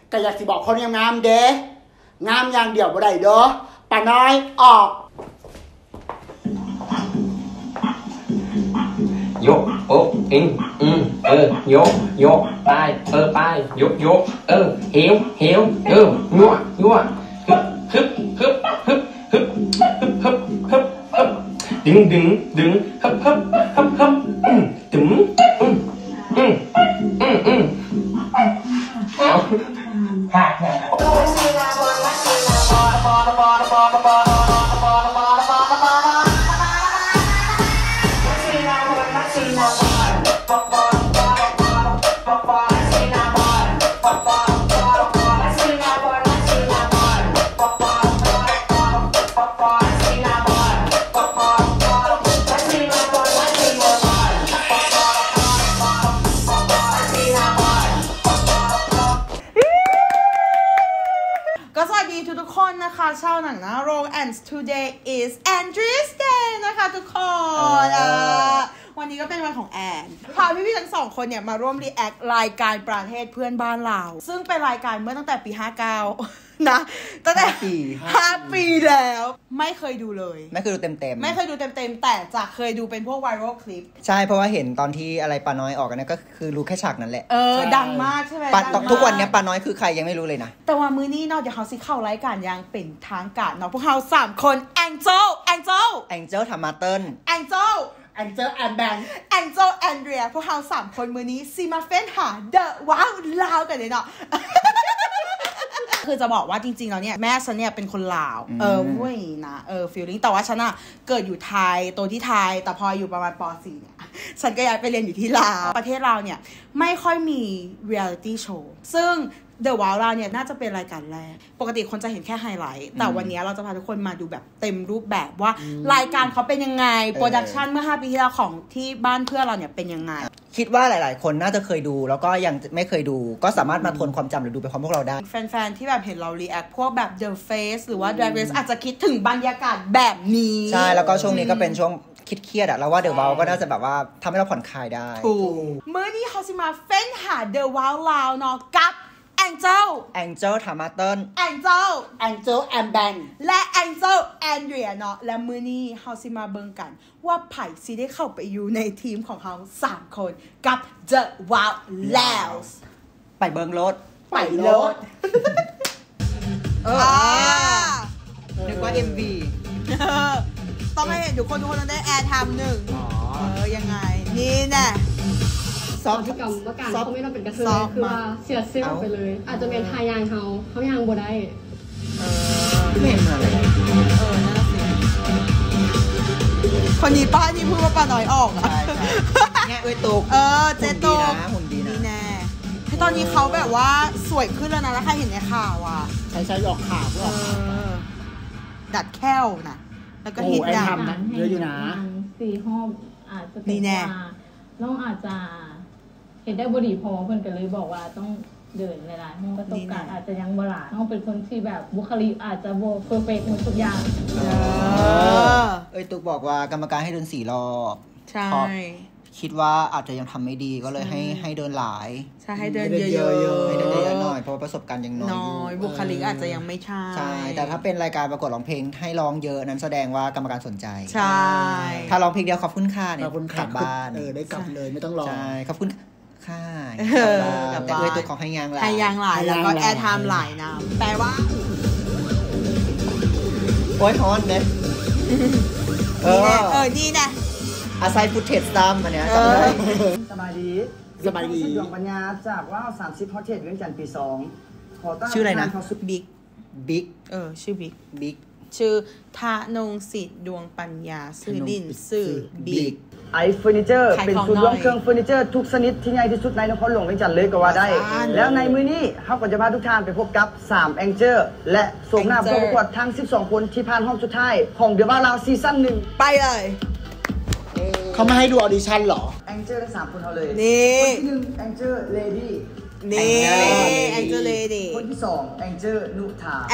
ก็อยากสิบอกคนงามเด้งามอย่างเดียวบ่ได้เด้อป้าน้อยออกยกโอ้อิงยกไปไปยกเหวยั่วฮึบดึงฮึบตึ๋มทุกคนนะคะชาวหนังหน้าโรง and today is Andrea's Day นะคะทุกคนวันนี้ก็เป็นวันของแอนพาพี่ๆทั้งสองคนเนี่ยมาร่วมรีแอครายการประเทศเพื่อนบ้านเราซึ่งเป็นรายการเมื่อตั้งแต่ปี59นะตั้งแต่5 ปีแล้วไม่เคยดูเลยไม่เคยดูเต็มแต่จะเคยดูเป็นพวกไวรัลคลิปใช่เพราะว่าเห็นตอนที่อะไรปาน้อยออกกันนะก็คือรู้แค่ฉากนั้นแหละดังมากใช่ไหมทุกวันนี้ปาน้อยคือใครยังไม่รู้เลยนะแต่ว่ามื้อนี้เนาะเดี๋ยวเขาสิเข้ารายการยังเป็นทางการเนาะพวกเขา3คนแองเจิลธรรมาเติ้ลแองเจิลแอนแอนเดรียพวกเรา3คนมื้อนี้ซีมาเฟ้นหาเดอะว้าวลาวกันเลยเนาะ คือจะบอกว่าจริงๆแล้วเนี่ยแม่ฉันเนี่ยเป็นคนลาวเว้ยนะฟีลลิ่งแต่ว่าฉันอะเกิดอยู่ไทยโตที่ไทยแต่พออยู่ประมาณป.4 เนี่ยฉันก็ย้ายไปเรียนอยู่ที่ลาวประเทศเราเนี่ยไม่ค่อยมีเรียลิตี้โชว์ซึ่งThe Wow เราเนี่ยน่าจะเป็นรายการแรกปกติคนจะเห็นแค่ไฮไลท์แต่วันนี้เราจะพาทุกคนมาดูแบบเต็มรูปแบบว่ารายการเขาเป็นยังไงโปรดักชันเมื่อ5 ปีที่แล้วของที่บ้านเพื่อนเราเนี่ยเป็นยังไงคิดว่าหลายๆคนน่าจะเคยดูแล้วก็ยังไม่เคยดูก็สามารถมาทวนความจำหรือดูไปพร้อมพวกเราได้แฟนๆที่แบบเห็นเรารีแอคพวกแบบ The Face หรือว่า Drag Race อาจจะคิดถึงบรรยากาศแบบนี้ใช่แล้วก็ช่วงนี้ก็เป็นช่วงเครียดอะแล้วว่า The Wow ก็น่าจะแบบว่าทำให้เราผ่อนคลายได้ถูกมื้อนี้เขาสิมาเฟ้นหา The Wow ลาวเนาะกับแองเจิลธรรมาเติ้ลแองเจิลแอนแบงและแองเจิลแอนเดรียเนาะและมื้อนี้เฮาสิมาเบิ่งกันว่าไผสิได้เข้าไปอยู่ในทีมของเฮา3 คนกับ The Wow Laos ไปเบิ่งรถนึกว่า MV ต้องให้เห็นทุกคนต้องได้แอร์ไทม์1ยังไงนี่แน่ตอนที่กรรมการเขาไม่ต้องเป็นกระเทยคือว่าเสียเซลล์ไปเลยอาจจะเป็นทายางเขายางบ่ได้ไม่เห็นอะไรนั่นสิคนนี้ป้าที่พูดว่าป้าน้อยออกอ่ะเนี่ยตุกเจตุกหุ่นดีนะแน่ตอนนี้เขาแบบว่าสวยขึ้นแล้วนะแล้วใครเห็นในข่าวอ่ะใช้ออกข่าวด้วยดัดแค้วนะแล้วก็ฮิตดังเยอะอยู่นะ 4 ห้องอาจจะเป็นว่าน้องอาจจะเห็นได้บดีพอเพื่อนกันเลยบอกว่าต้องเดินหลายๆห้องประสบการณ์อาจจะยังบลาน้องเป็นคนที่แบบบุคลิกอาจจะโบเพอร์เฟกต์หมดทุกอย่างตุกบอกว่ากรรมการให้เดิน4 รอบใช่คิดว่าอาจจะยังทำไม่ดีก็เลยให้เดินหลายใช่ให้เดินเยอะๆให้เดินเยอะหน่อยเพราะประสบการณ์ยังน้อยบุคลิกอาจจะยังไม่ใช่แต่ถ้าเป็นรายการประกวดร้องเพลงให้ร้องเยอะนั้นแสดงว่ากรรมการสนใจใช่ถ้าร้องเพลงเดียวขอบคุณค่ะเนี่ยกลับบ้านได้กลับเลยไม่ต้องรอใช่ขอบคุณค่ะแต่ตัวของให้ยางหลายแล้วก็แอร์ไทม์หลายนะแปลว่าโอ้ยฮอนเน็ตนี่นะอาศัยฟุตเทจซ้ำอันเนี้ยจำได้สบายดีดวงปัญญาจากว่า30 ฮอตเทจเรื่องจันทร์ปี 2 ชื่ออะไรนะบิ๊กชื่อบิ๊กชื่อธนงศิษย์ดวงปัญญาชื่อดินชื่อบิ๊กไอเฟอร์นิเจอร์เป็นศูนย์รวมเครื่องเฟอร์นิเจอร์ทุกชนิดที่ใหญ่ที่สุดในนครหลวงเวียงจันทร์เลยก็ว่าได้แล้วในมื้อนี้เราก็จะพาทุกท่านไปพบกับ3แองเจิลและโสมหน้าผู้ประกวดทั้ง12 คนที่ผ่านรอบสุดท้ายของเดอะว่าลาวซีซั่น1 ไปเลยเขาไม่ให้ดูออดิชั่นหรอแองเจิลทั้ง3 คนเอาเลยนี่คนที่1แองเจิลเลดี้นี่แองเจิลเลดี้คนที่2แองเจิลนุธา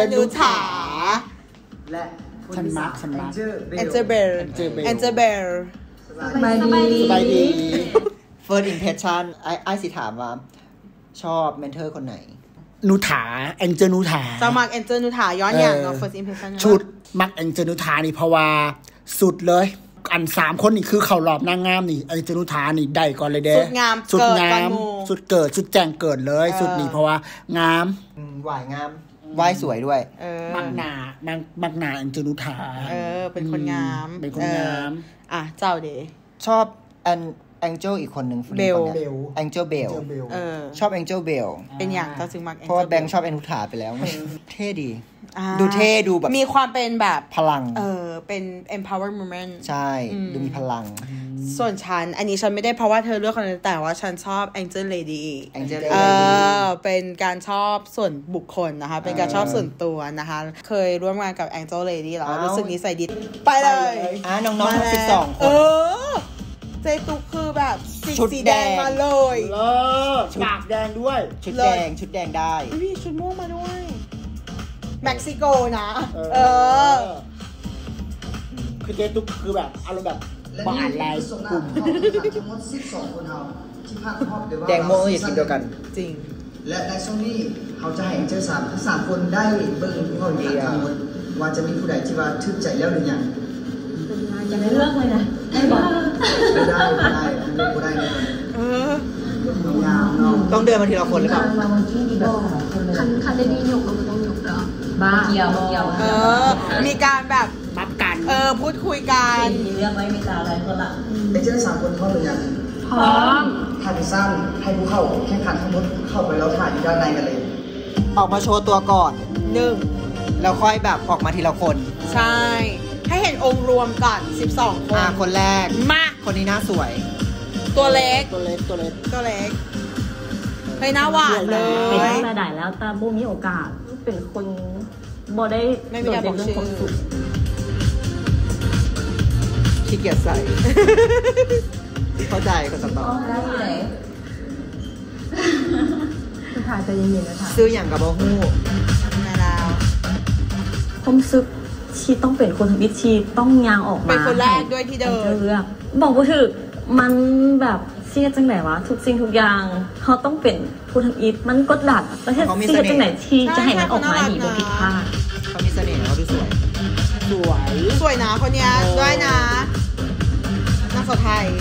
และคนที่3แองเจิลเบลสบายดี First impression ไอ้สิถามว่าชอบเมนเทอร์คนไหนนูถาแองเจิลนูถาจะมักแองเจิลนูถาย้อนอย่างเนาะ first impression ชุดมักแองเจิลนูถานี่เพราะว่าสุดเลยอัน3คนนี่คือเขารอบนางงามนี่แองเจิลนูถานี่ได้ก่อนเลยเด้สุดงามสุดแจ้งเกิดเลยสุดนี่เพราะว่างามหวายงามไหว้สวยด้วยมักหนาแองเจิลนูถาเป็นคนงามเจ้าเดชอบแองเจิลอีกคนหนึ่งเบลแองเจิลเบลชอบแองเจิลเบลเป็นอย่างเจ้าจึงมักเพราะว่าแบงค์ชอบแองนูถาไปแล้วเท่ดีดูเท่ดูแบบมีความเป็นแบบพลังเป็น empowerment ใช่ดูมีพลังส่วนฉันอันนี้ฉันไม่ได้เพราะว่าเธอเลือกคนนั้นแต่ว่าฉันชอบ Angel Lady เป็นการชอบส่วนบุคคลนะคะเป็นการชอบส่วนตัวนะคะเคยร่วมงานกับ Angel Lady แล้วรู้สึกนิสัยดีไปเลยน้องๆ12คนเจตุกคือแบบสีแดงมาเลยปากแดงด้วยชุดแดงได้มีชุดม่วงมาด้วยเม็กซิโกนะคือเจตุกคือแบบอารมณ์แบบบ้านลายกลุ่มทั้งหมด12คนเฮาที่พาครอบแดงม่วงอย่ากินเดียวกันจริงและในช่วงนี้เขาจะให้เจอ3คนได้เบิ่งพวกนี้ทั้งหมดว่าจะมีผู้ใดที่ว่าทึกใจแล้วหรือยังอย่าไม่เลือกเลยนะไม่ได้ไม่ได้ไม่ได้ต้องเดินมาทีละคนหรือเปล่าคันได้ดีหยกก็ต้องหยกแล้วบ้าเกี่ยวมีการแบบนับกันพูดคุยกันมีเรื่องไว้มีตาอะไรคนละไอ้เจ้า3คนพร้อมหรือยังพร้อมถ่ายสั้นให้ผู้เข้าแข่งขันทั้งหมดเข้าไปแล้วถ่ายอยู่ด้านในกันเลยออกมาโชว์ตัวก่อน1แล้วค่อยแบบออกมาทีละคนใช่ให้เห็นองค์รวมก่อน12คนคนแรกมาคนนี้หน้าสวยตัวเล็กเฮ้ยหน้าหวานเลยเป็นตั้งแต่ไหนแล้วแต่บูมีโอกาสเป็นคนบ่ได้ไม่มีการบอกชื่อขี้เกียจใส่เข้าใจก็สตอได้เลยคือถ่ายใจเย็นๆนะคะซื้ออย่างกับโบฮู้นาดาวผมซึกชีต้องเป็นคนทำอิชีต้องยางออกมาเป็นคนแรกด้วยที่เดินบอกว่าคือมันแบบเสียจังไหนวะทุกสิ่งทุกอย่างเขาต้องเป็นผู้ทำอิมันกดดันแล้วเสียจังไหนที่จะให้มันออกมาดีบนผิดพลาดเขามีเสน่ห์เขาดูสวยนะคนนี้ด้วยนะนางสาวไทย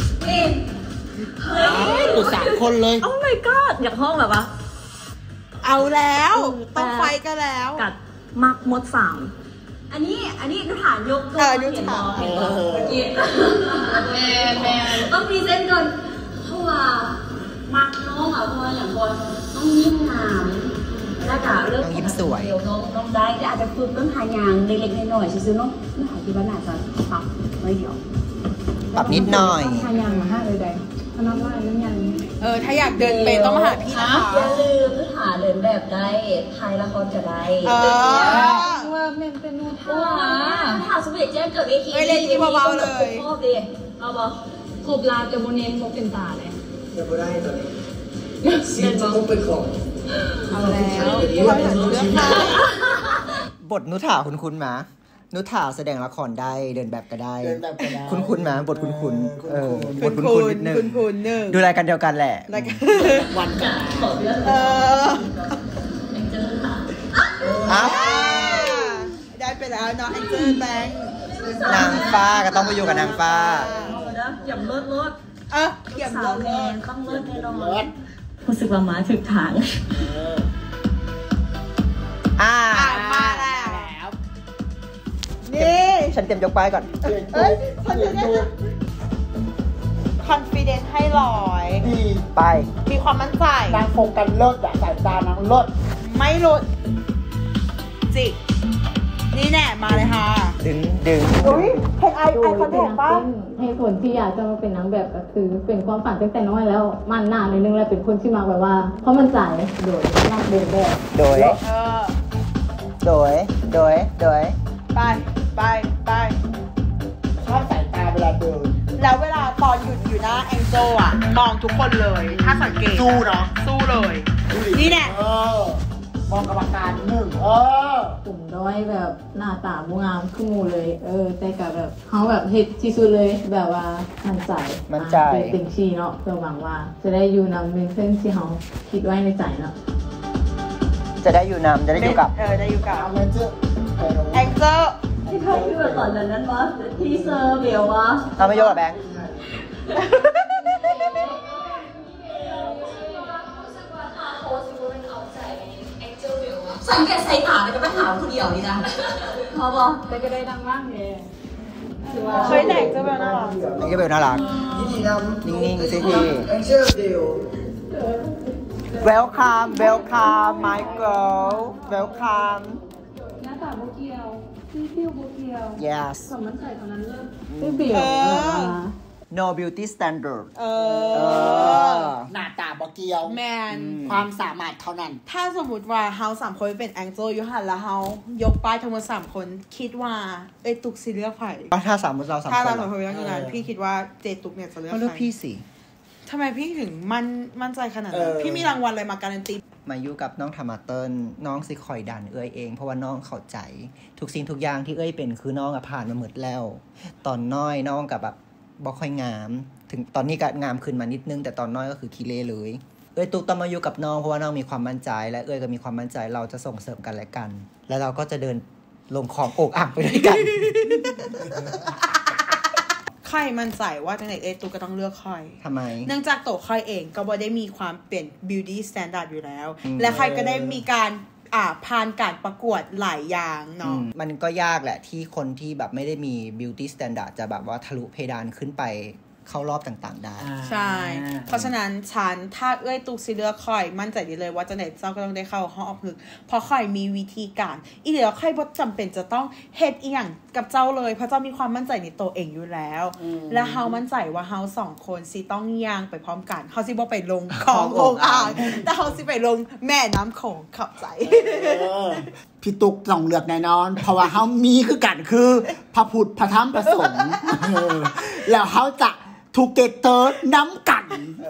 ตัว3คนเลยโอ้ my god อยากห้องแบบว่าเอาแล้วต้องไฟกันแล้วกัดมักมด3อันนี้นุฐานยกตัวนุฐานแม่ต้องมีเส้นก่อนเพราะว่ามักน้องอ่ะเพราะว่าอย่างบอลต้องยิ้มงามแล้วก็เรื่องยิ้มสวยน้องได้อาจจะฝึกต้นทายางเล็กๆน้อยๆซื้อน้องหาที่บ้านอาจจะปรับไว้เดี๋ยวปรับนิดหน่อยทายางมา5เลยได้ขนาดว่าเรื่องยังถ้าอยากเดินไปต้องมาหาพี่นะคะอย่าลืมหาเดินแบบได้ไทยละครจะได้ว่าเป็นนูท่าถ้าสมมติแจ้งเกิดเล่นที่เบาๆเลยครบดิเอาบอครบลาแต่โมเน้นโมเป็นตาเลยเดี๋ยวได้ตอนนี้ซีนต้องเป็นของเอาแล้วบทนุถาคุ้นๆมานุถาแสดงละครได้เดินแบบก็ได้คุ้นๆมาบทคุ้นๆบทคุ้นๆนิดนึงดูรายการเดียวกันแหละวันกันได้ไปแล้วเนาะแองเจิลแบงค์นางฟ้าก็ต้องไปอยู่กับนางฟ้าเขียมเลิศเขียมเลิศต้องเลิศแน่นอนรู้สึกว่ามาถึงทางมาแล้วนี่ฉันเตรียมยกป้ายก่อนฉันจะได้confidence ให้100 ดีไปมีความมั่นใจนางโฟกัสเลิศสายตานางเลิศไม่หลุดจิกนี่แน่มาเลยค่ะดึงเห็นไอคอนแทคป่ะให้ผลที่อยากจะมาเป็นนางแบบก็คือเป็นความฝันตั้งแต่น้อยแล้วมันนานนิดนึงแล้วเป็นคนที่มาแบบว่าเพราะมันใจโดยรักเดินแบบโดยไปชอบสายตาเวลาเดินแล้วเวลาตอนหยุดอยู่หน้าแองเจิลอะมองทุกคนเลยถ้าสังเกตสู้เนาะสู้เลยนี่แน่มองกรรมการผมด้อยแบบหน้าตาบูงามขึ้นมูเลยแต่กับแบบเขาแบบเฮ็ดที่สุดเลยแบบว่ามั่นใจเต็มที่เนาะเพื่อหวังว่าจะได้อยู่นำเป็นเส้นที่เขาคิดไว้ในใจเนาะจะได้อยู่นำจะได้อยู่กับได้อยู่กับแองเจิลที่เขาพูดแบบตอนนั้นวะทีเซอร์เบลวะเราไม่ยกกับแบงค์สังเกตใส่ตาแล้วก็ไปหาคนเดียวนี่นะพอบอกแต่ก็ได้ดังมากเลยเคยแต่งเจ้าเบลน่ารักนี่ก็เบลน่ารักนิ่งๆสิพี่ Welcome my girl Welcome หน้าตาโบเกียวฟิวโบเกียว Yes สมมันใส่ตอนนั้นเริ่มไม่เบี่ยว No beauty standard หน้าตาบ่เกี่ยวแมนความสามารถเท่านั้นถ้าสมมติว่าเฮา3คนเป็นแองเจิลยูหันแล้วเฮายกป้ายทั้งหมด3คนคิดว่าตุกสิเลือกใครถ้าสามคนเรา3คนถ้าเรา3คนเลือกกันพี่คิดว่าเจตุกเนี่ยจะเลือกใครเลือกพี่สิทำไมพี่ถึงมั่นใจขนาดนั้นพี่มีรางวัลอะไรมาการันตีมาอยู่กับน้องธรรมเติ้ลน้องสิคอยดันเองเพราะว่าน้องเข้าใจทุกสิ่งทุกอย่างที่เป็นคือน้องผ่านมาหมดแล้วตอนน้อยน้องกับแบบบ่ค่อยงามถึงตอนนี้ก็งามขึ้นมานิดนึงแต่ตอนน้อยก็คือขี้เละเลยตุกต้องมาอยู่กับน้องเพราะว่าน้องมีความมั่นใจและก็มีความมั่นใจเราจะส่งเสริมกันและกันแล้วเราก็จะเดินลงคลองอกอ่างไปด้วยกันใครมั่นใจว่าจังไหนตุกก็ต้องเลือกใครทำไมเนื่องจากตัวใครเองก็บ่ได้มีความเปลี่ยน beauty standard อยู่แล้วและใครก็ได้มีการผ่านการประกวดหลายอย่างเนาะมันก็ยากแหละที่คนที่แบบไม่ได้มี beauty standard จะแบบว่าทะลุเพดานขึ้นไปเข้ารอบต่างๆได้ใช่เพราะฉะนั้นถ้าตุกสิเลือกคอยมั่นใจได้เลยว่าจะไหนเจ้าก็ต้องได้เข้าห้องออกพึกเพราะคอยมีวิธีการอีเหลือคอยบ่จำเป็นจะต้องเฮ็ดอีหยังกับเจ้าเลยเพราะเจ้ามีความมั่นใจในตัวเองอยู่แล้วและเฮามั่นใจว่าเฮา2คนสิต้องย่างไปพร้อมกันเฮาสิบ่ไปลงขององอ่างแต่เฮาสิไปลงแม่น้ำโขงเข้าใจพี่ตุกต้องเลือกแน่นอนเพราะว่าเฮามีคือกันคือพระพุทธพระธรรมพระสงฆ์แล้วเฮาจะทูเกเตอร์น้ำกัน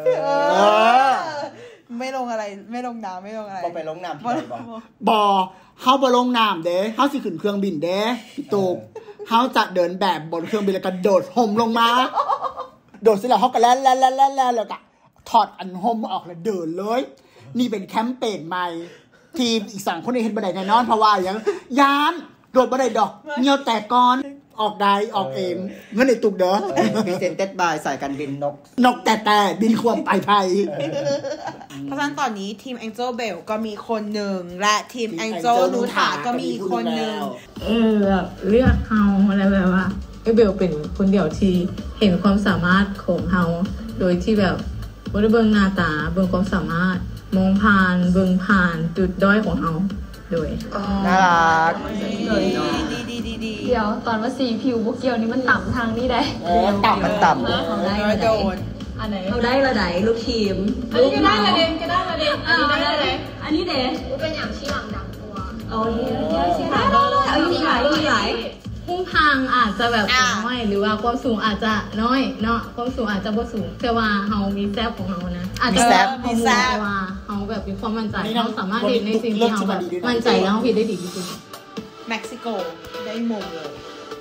ไม่ลงอะไรไม่ลงน้ำไม่ลงอะไรบ่ไปลงน้ำบ่เฮาบ่ลงน้ำเด้เฮาสิขึ้นเครื่องบินเด้พี่ตุกเฮาจะเดินแบบบนเครื่องบินแล้วก็โดดห่มลงมาโดดเสร็จแล้วเฮาก็แล่นแล้วก็ถอดอันห่มออกแล้วเดินเลยนี่เป็นแคมเปญใหม่ทีมอีก2คนนี่เห็นบ่ได้แน่นอนเพราะว่าอย่างยานโดดบ่ได้ดอกเหี่ยวแตกก่อนออกได้ออกเองเงินในตุกเด้อ Presented by สายการบินนกแต่บินควมไปไทยเพราะฉะนั้นตอนนี้ทีม Angel Bell ก็มีคนหนึ่งและทีม Angel นูถาก็มีคนหนึ่งแบบเลือกเฮาอะไรแบบว่าเบลเป็นคนเดียวที่เห็นความสามารถของเฮาโดยที่แบบบ่ได้เบิ่งหน้าตาเบิ่งความสามารถมองผ่านเบิ่งผ่านจุดด้อยของเฮาโดยน่ารักเดี๋ยวตอนว่าสีผิวบุกเกียวนี่มันต่ำทางนี่ได้มันต่ำของได้โดนอันไหนเขาได้ระดับลูกทีมอันนี้ก็ได้ระเด็นก็ได้ระเด็นอันนี้ได้เลยอันนี้เด็ดเป็นอย่างชี้หลังดังตัวโอ้ยชี้หลังเอายิ่งหลายพุ่งทางอาจจะแบบน้อยหรือว่าความสูงอาจจะน้อยเนาะความสูงอาจจะบ่สูงแต่ว่าเฮามีแซ่บของเฮานะอาจจะมีแซ่บว่าเฮาแบบมีความมั่นใจเฮาสามารถเห็นในสิ่งที่เฮาแบบมั่นใจแล้วเฮาผิดได้ดีที่สุดเม็กซิโกได้มงเลย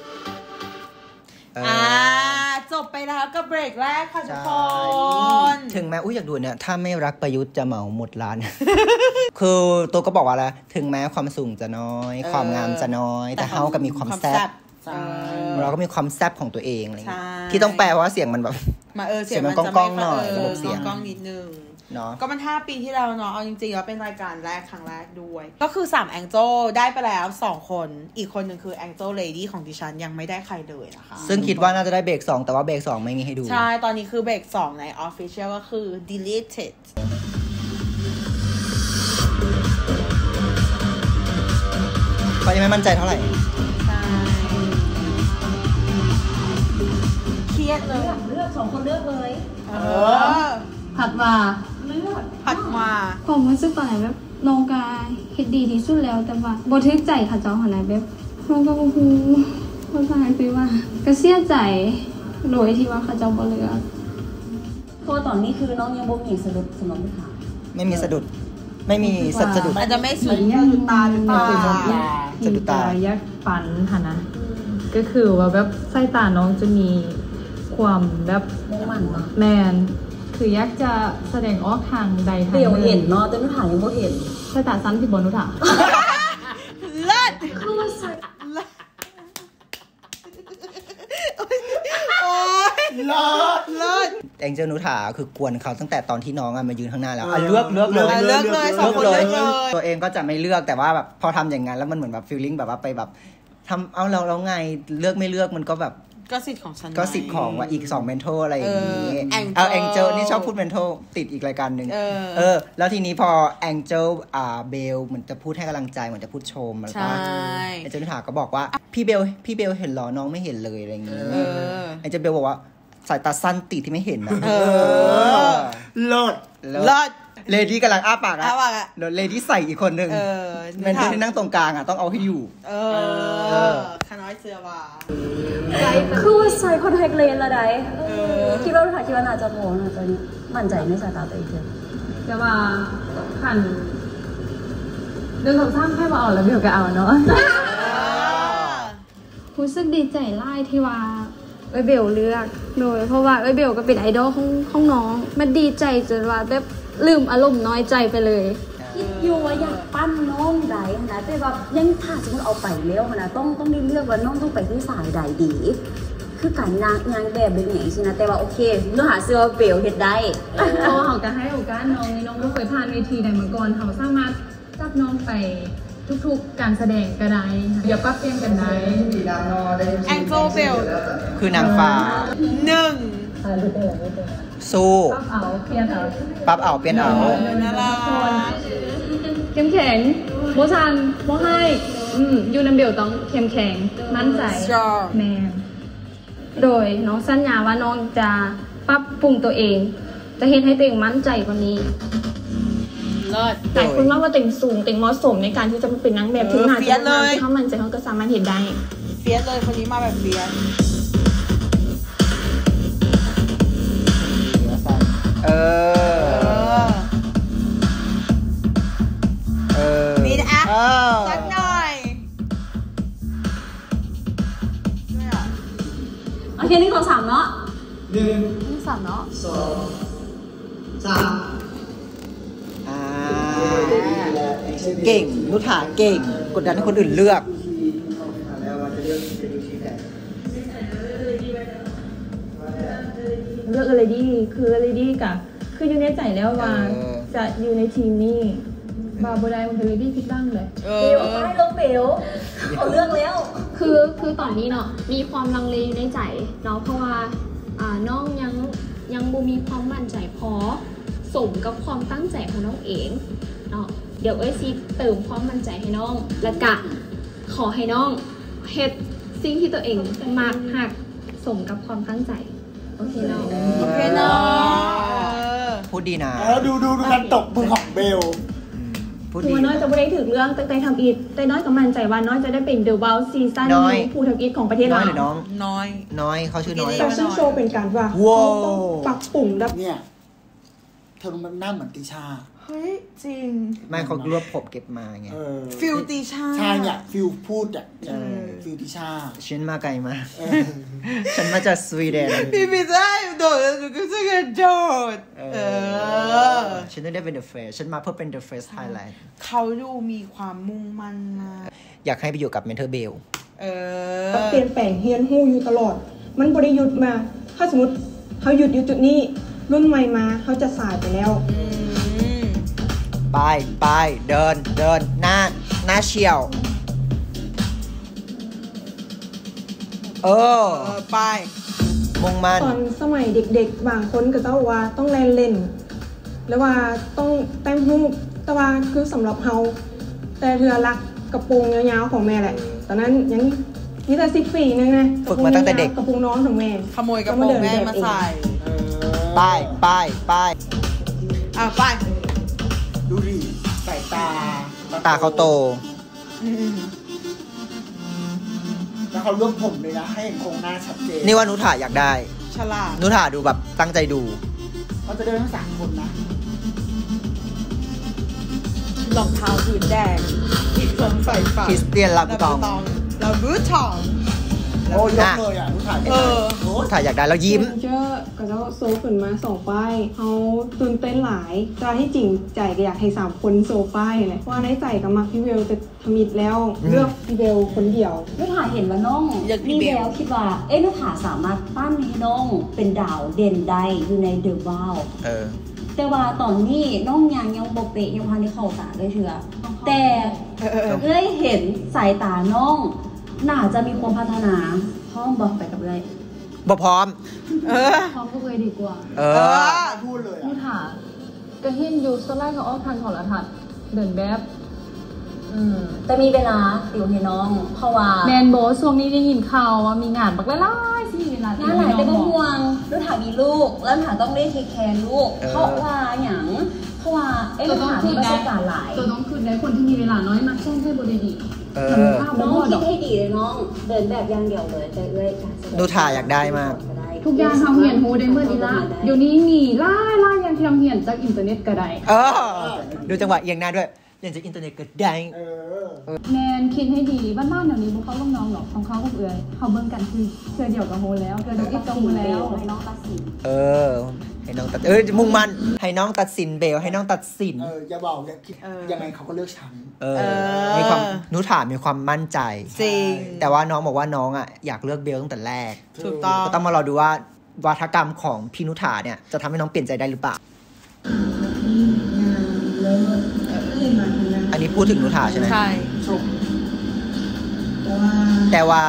จบไปแล้วกับเบรกแรกค่ะทุกคนถึงแม้อยากดูเนี่ยถ้าไม่รักประยุทธ์จะเหมาหมดร้าน คือตัวก็บอกว่าแล้วถึงแม้ความสูงจะน้อยความงามจะน้อยแต่เขาก็มีความแซ่บเราก็มีความแซ่บของตัวเองอะไรที่ต้องแปลว่าเสียงมันแบบเสียงมันจะก้องหน่อยระบบเสียงก้องนิดนึงก็มัน5 ปีที่แล้วเนาะเอาจริงๆแล้วเป็นรายการแรกครั้งแรกด้วยก็คือ3 Angel ได้ไปแล้ว2คนอีกคนหนึ่งคือ Angel Lady ของดิฉันยังไม่ได้ใครเลยนะคะซึ่งคิดว่าน่าจะได้เบรก2แต่ว่าเบรก2ไม่มีให้ดูใช่ตอนนี้คือเบรก2ใน Official ก็คือ deleted เขายังไม่มั่นใจเท่าไหร่ใช่เครียดเลยเลือก2คนเลือกเลยผัดมาความรู้สึกตอนไหนแบบน้องกายเฮ็ดดีที่สุดแล้วแต่ว่าบ่ทึกใจค่ะเจ้าหันไหนแบบน้องก็บ่ฮู้ภาษาอังกฤษว่าก็เสียใจโดยที่ว่าเขาเจ้าบ่เลือกเพราะตอนนี้คือน้องยังบ่มีสะดุดสมองค่ะไม่มีสะดุดไม่มีสะดุดอาจจะไม่สุดตาหรือเปล่าสะดุดตายักปันค่ะนะก็คือว่าแบบสายตาน้องจะมีความแบบมุ่งมั่นแมนคคืออยากจะแสดงออกทางใดทางหนึ่งเดี๋ยวเห็นเนาะแต่นุถายังไม่เห็นสายตาสั้นที่บนนุถาเลิศเลิศแองเจิลนุถาคือกวนเขาตั้งแต่ตอนที่น้องมายืนข้างหน้าแล้วเลือกเลยสองคนเลือกเลยตัวเองก็จะไม่เลือกแต่ว่าแบบพอทำอย่างนั้นแล้วมันเหมือนแบบฟีลลิ่งแบบว่าไปแบบทำเอาเราไงเลือกไม่เลือกมันก็แบบก็สิทธิ์ของฉันก็สิทธิ์ของว่าอีก2เมนทอลอะไรอย่างนี้แองเจิลนี่ชอบพูดเมนทอลติดอีกรายการนึงแล้วทีนี้พอแองเจิลเบลเหมือนจะพูดให้กำลังใจเหมือนจะพูดชมแล้วก็แองเจิลนุถาก็บอกว่าพี่เบลเห็นหรอน้องไม่เห็นเลยอะไรอย่างนี้แองเจิลเบลบอกว่าสายตาสั้นติดที่ไม่เห็นนะเลิศเลดี้กำลังอ้าปากแล้วเลดี้ใส่อีกคนนึงเมนทอลที่นั่งตรงกลางต้องเอาให้อยู่ขาน้อยเสือว่าคือว่าใส่คอนแทคเลนส์ละได้คิดว่าคิดว่าน่าจะพอนะตอนนี้มั่นใจในสายตาตัวเองแต่ว่าขัน1 2 3แค่มาเอาแล้วเบลก็เอาเนาะรู้สึกดีใจไล่ที่ว่าเบลเลือกโดยเพราะว่าเบลก็เป็นไอดอลของน้องมันดีใจจนว่าแบบลืมอารมณ์น้อยใจไปเลยคิดอยู่ว่าอยากปั้นน้องใดนะแต่แบบยังถ้าสมมติเอาไปแล้วนะต้องได้เลือกว่าน้องต้องไปที่สายใดดีคือการงานแบบเป็นอย่างนี้นะแต่ว่าโอเคเนื้อหาเสื้อเบลเห็นได้เขาจะให้โอกาสน้องนี่น้องไม่เคยผ่านเวทีใดมาก่อนเขาสามารถจับน้องไปทุกๆการแสดงก็ได้อย่าปรับเปลี่ยนกันได้แองเจิลเบลคือนางฟ้าสู้ปั๊บเอาเปลี่ยนเอาเข้มแข็งโมซันโมให้ยูนัมเบลต้องเข้มแข็งมั่นใจแมนโดยน้องสัญญาว่าน้องจะปรับปรุงตัวเองจะเห็นให้ตัวเองมั่นใจกว่านี้แต่คุณว่าตัวเองสูงตัวเองเหมาะสมในการที่จะมาเป็นนางแบบที่น่าจะที่เขามั่นใจเขาก็สามารถเห็นได้เฟียสเลยคนนี้มาแบบเฟียสนี่นะสักหน่อยโอเค1 2 3เนาะ 1 3เนาะ 2 3 เก่งนุถาเก่งกดดันให้คนอื่นเลือกอะไรดีคืออะไรดีกะคืออยู่ในใจแล้วว่าจะอยู่ในทีมนี้บาโบได้มันเลยดีคิดบ้างเลยเบลไม่ลงเบลเขาเลือกแล้วคือตอนนี้เนาะมีความลังเลในใจเนาะเพราะว่าน้องยังบ่มีความมั่นใจพอสมกับความตั้งใจของน้องเองเนาะเดี๋ยวซีเติมความมั่นใจให้น้องและกะขอให้น้องเฮ็ดสิ่งที่ตัวเองมากหักสมกับความตั้งใจโอเคเนาะพูดดีนะดูการตกมือของเบลคือน้อยจะไม่ได้ถึงเรื่องตั้งใจทำอีทแต่น้อยก็มั่นใจว่าน้อยจะได้เป็นเดอะเบลซีซั่นนี้ผู้ทำอีทของประเทศเราน้อยเขาชื่อน้อยแต่ชื่อโชว์เป็นการว่าต้องปรับปรุงแบบเนี่ยเธอมันหน้าเหมือนติชาเฮ้ยจริงไม่เขารวบผมเก็บมาไงฟิลติชาใช่เนี่ยฟิลพูดอ่ะฟิลติชาฉันมาไกลมากฉันมาจากสวีเดนพี่ไม่ได้โดดก็จะกระโดดฉันได้เป็น The Face ฉันมาเพื่อเป็น The Face Thailand เขาดูมีความมุ่งมั่นนะอยากให้ไปอยู่กับเมนเทอร์เบลเปลี่ยนแปลงเฮียนฮู้อยู่ตลอดมันบริยุทธ์มาถ้าสมมติเขาหยุดอยู่จุดนี้รุ่นใหม่มาเขาจะสายไปแล้วไปเดินหน้าเฉียวไปมุ่งมั่นตอนสมัยเด็กๆบางคนก็ต้องว่าต้องเล่นแล้วว่าต้องแต่งหูแต่ว่าคือสำหรับเฮาแต่เธอรักกระโปรงยาวๆของแม่แหละตอนนั้นยังนี่แต่14นึงนะฝึกมาตั้งแต่เด็กกระโปรงน้องของแม่ขโมยกระโปรงแม่มาใส่ไปดูดิสายตาเขาโตแล้วเขาเลือกผมเลยนะให้โครงหน้าชัดเจนนี่ว่านุถาอยากได้ฉลาดนุถาดูแบบตั้งใจดูเขาจะได้ทั้ง3คนนะรองเท้าพื้นแดงอีกคนใส่ฝาคริสเตียนลาบูตองลาบูตองโอ้ยกเลยอ่ะนุชาถ่ายอยากได้แล้วยิ้มเจ้าก็เจ้าโซขึ้นมา2 ป้ายเขาตื่นเต้นหลายแต่ที่จริงใจก็อยากให้3 คนโซป้ายเลยเพราะในใจก็มักพี่เบลแต่ทำอิดแล้วเลือกพี่เบลคนเดียวนุชาเห็นว่าน้องพี่เบลคิดว่านุชาสามารถปั้นให้น้องเป็นดาวเด่นได้อยู่ในเดอะวาวแต่ว่าตอนนี้น้องยังบ่เป๊ะยังพันที่เข้าตาเลยเชื่อแต่เห็นสายตาน้องน่าจะมีความพัฒนาพร้อมบอกไปกับเลยบ่พร้อมพร้อมก็เลยดีกว่าพูดเลยนุชาก็เห็นอยู่สไลด์ของออกทางของละทัดเดินแบบแต่มีเวลาติวให้น้องเพราะว่าแมนโบช่วงนี้ได้ยินข่าวว่ามีงานบักหลายๆสิเวลางานหลายแต่บ่ห่วงนุชามีลูกแล้วนุชาต้องได้เทคแคร์ลูกเพราะว่าอย่างเพราะว่านุชามีประสบการณ์หลายตัวต้องคือได้คนที่มีเวลาน้อยมากช่วงให้บ่ได้ดีน้องคิดให้ดีเลยน้องเดินแบบอย่างเดียวเลยแต่นุชาอยากได้มากทุกอย่างทำเหียนโฮได้เมื่อดีละเดี๋ยวนี้มีล่าอย่างที่ทำเหียนจากอินเทอร์เน็ตก็ได้ดูจังหวะเอียงหน้าด้วยเรียนจากอินเทอร์เน็ตก็ได้แมนคิดให้ดีบ้านๆเดี๋ยวนี้พวกเขาต้องน้องหรอกของเขาก็เอื่อยเขาเบิ่งกันคือเธอเดี่ยวกับโฮแล้วเธอเดี่ยวกับโฮแล้วให้น้องตัดสินให้น้องตัดมุ่งมั่นให้น้องตัดสินเบลให้น้องตัดสินอย่าบอกยังไงเขาก็เลือกฉันมีความนุชามีความมั่นใจจริงแต่ว่าน้องบอกว่าน้องอ่ะอยากเลือกเบลตั้งแต่แรกถูกต้องก็ต้องมารอดูว่าวาทกรรมของพี่นุชาเนี่ยจะทำให้น้องเปลี่ยนใจได้หรือเปล่าอันนี้พูดถึงนุชาใช่ไหมใช่แต่ว่า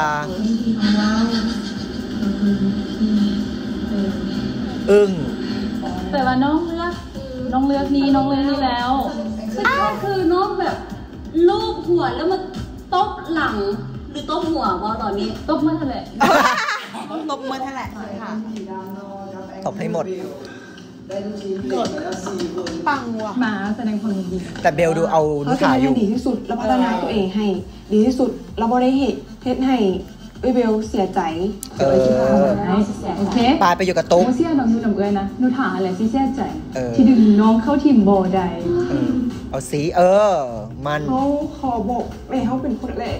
แต่ว่าน้องเลือกนี้แล้วคือน้องแบบลูบหัวแล้วมาตบหลังหรือตบหัวว่าตอนนี้ตบมาเท่าไหร่ตบมาเท่าไหร่ค่ะตบให้หมดเกิดปังว่ะมาแสดงความยินดีแต่เบลดูเอานุชาอยู่ดีที่สุดแล้วพัฒนาตัวเองให้ดีที่สุดเราบ่ได้เฮ็ดให้เบลเสียใจโอเคปาไปอยู่กับตุ๊กเสียน้องนูน้ำเอ้ยนะนุชาอะไรที่เสียใจที่ดึงน้องเข้าทีมโบได้เอาสีมันเขาขอบอกแม่เขาเป็นคนแรก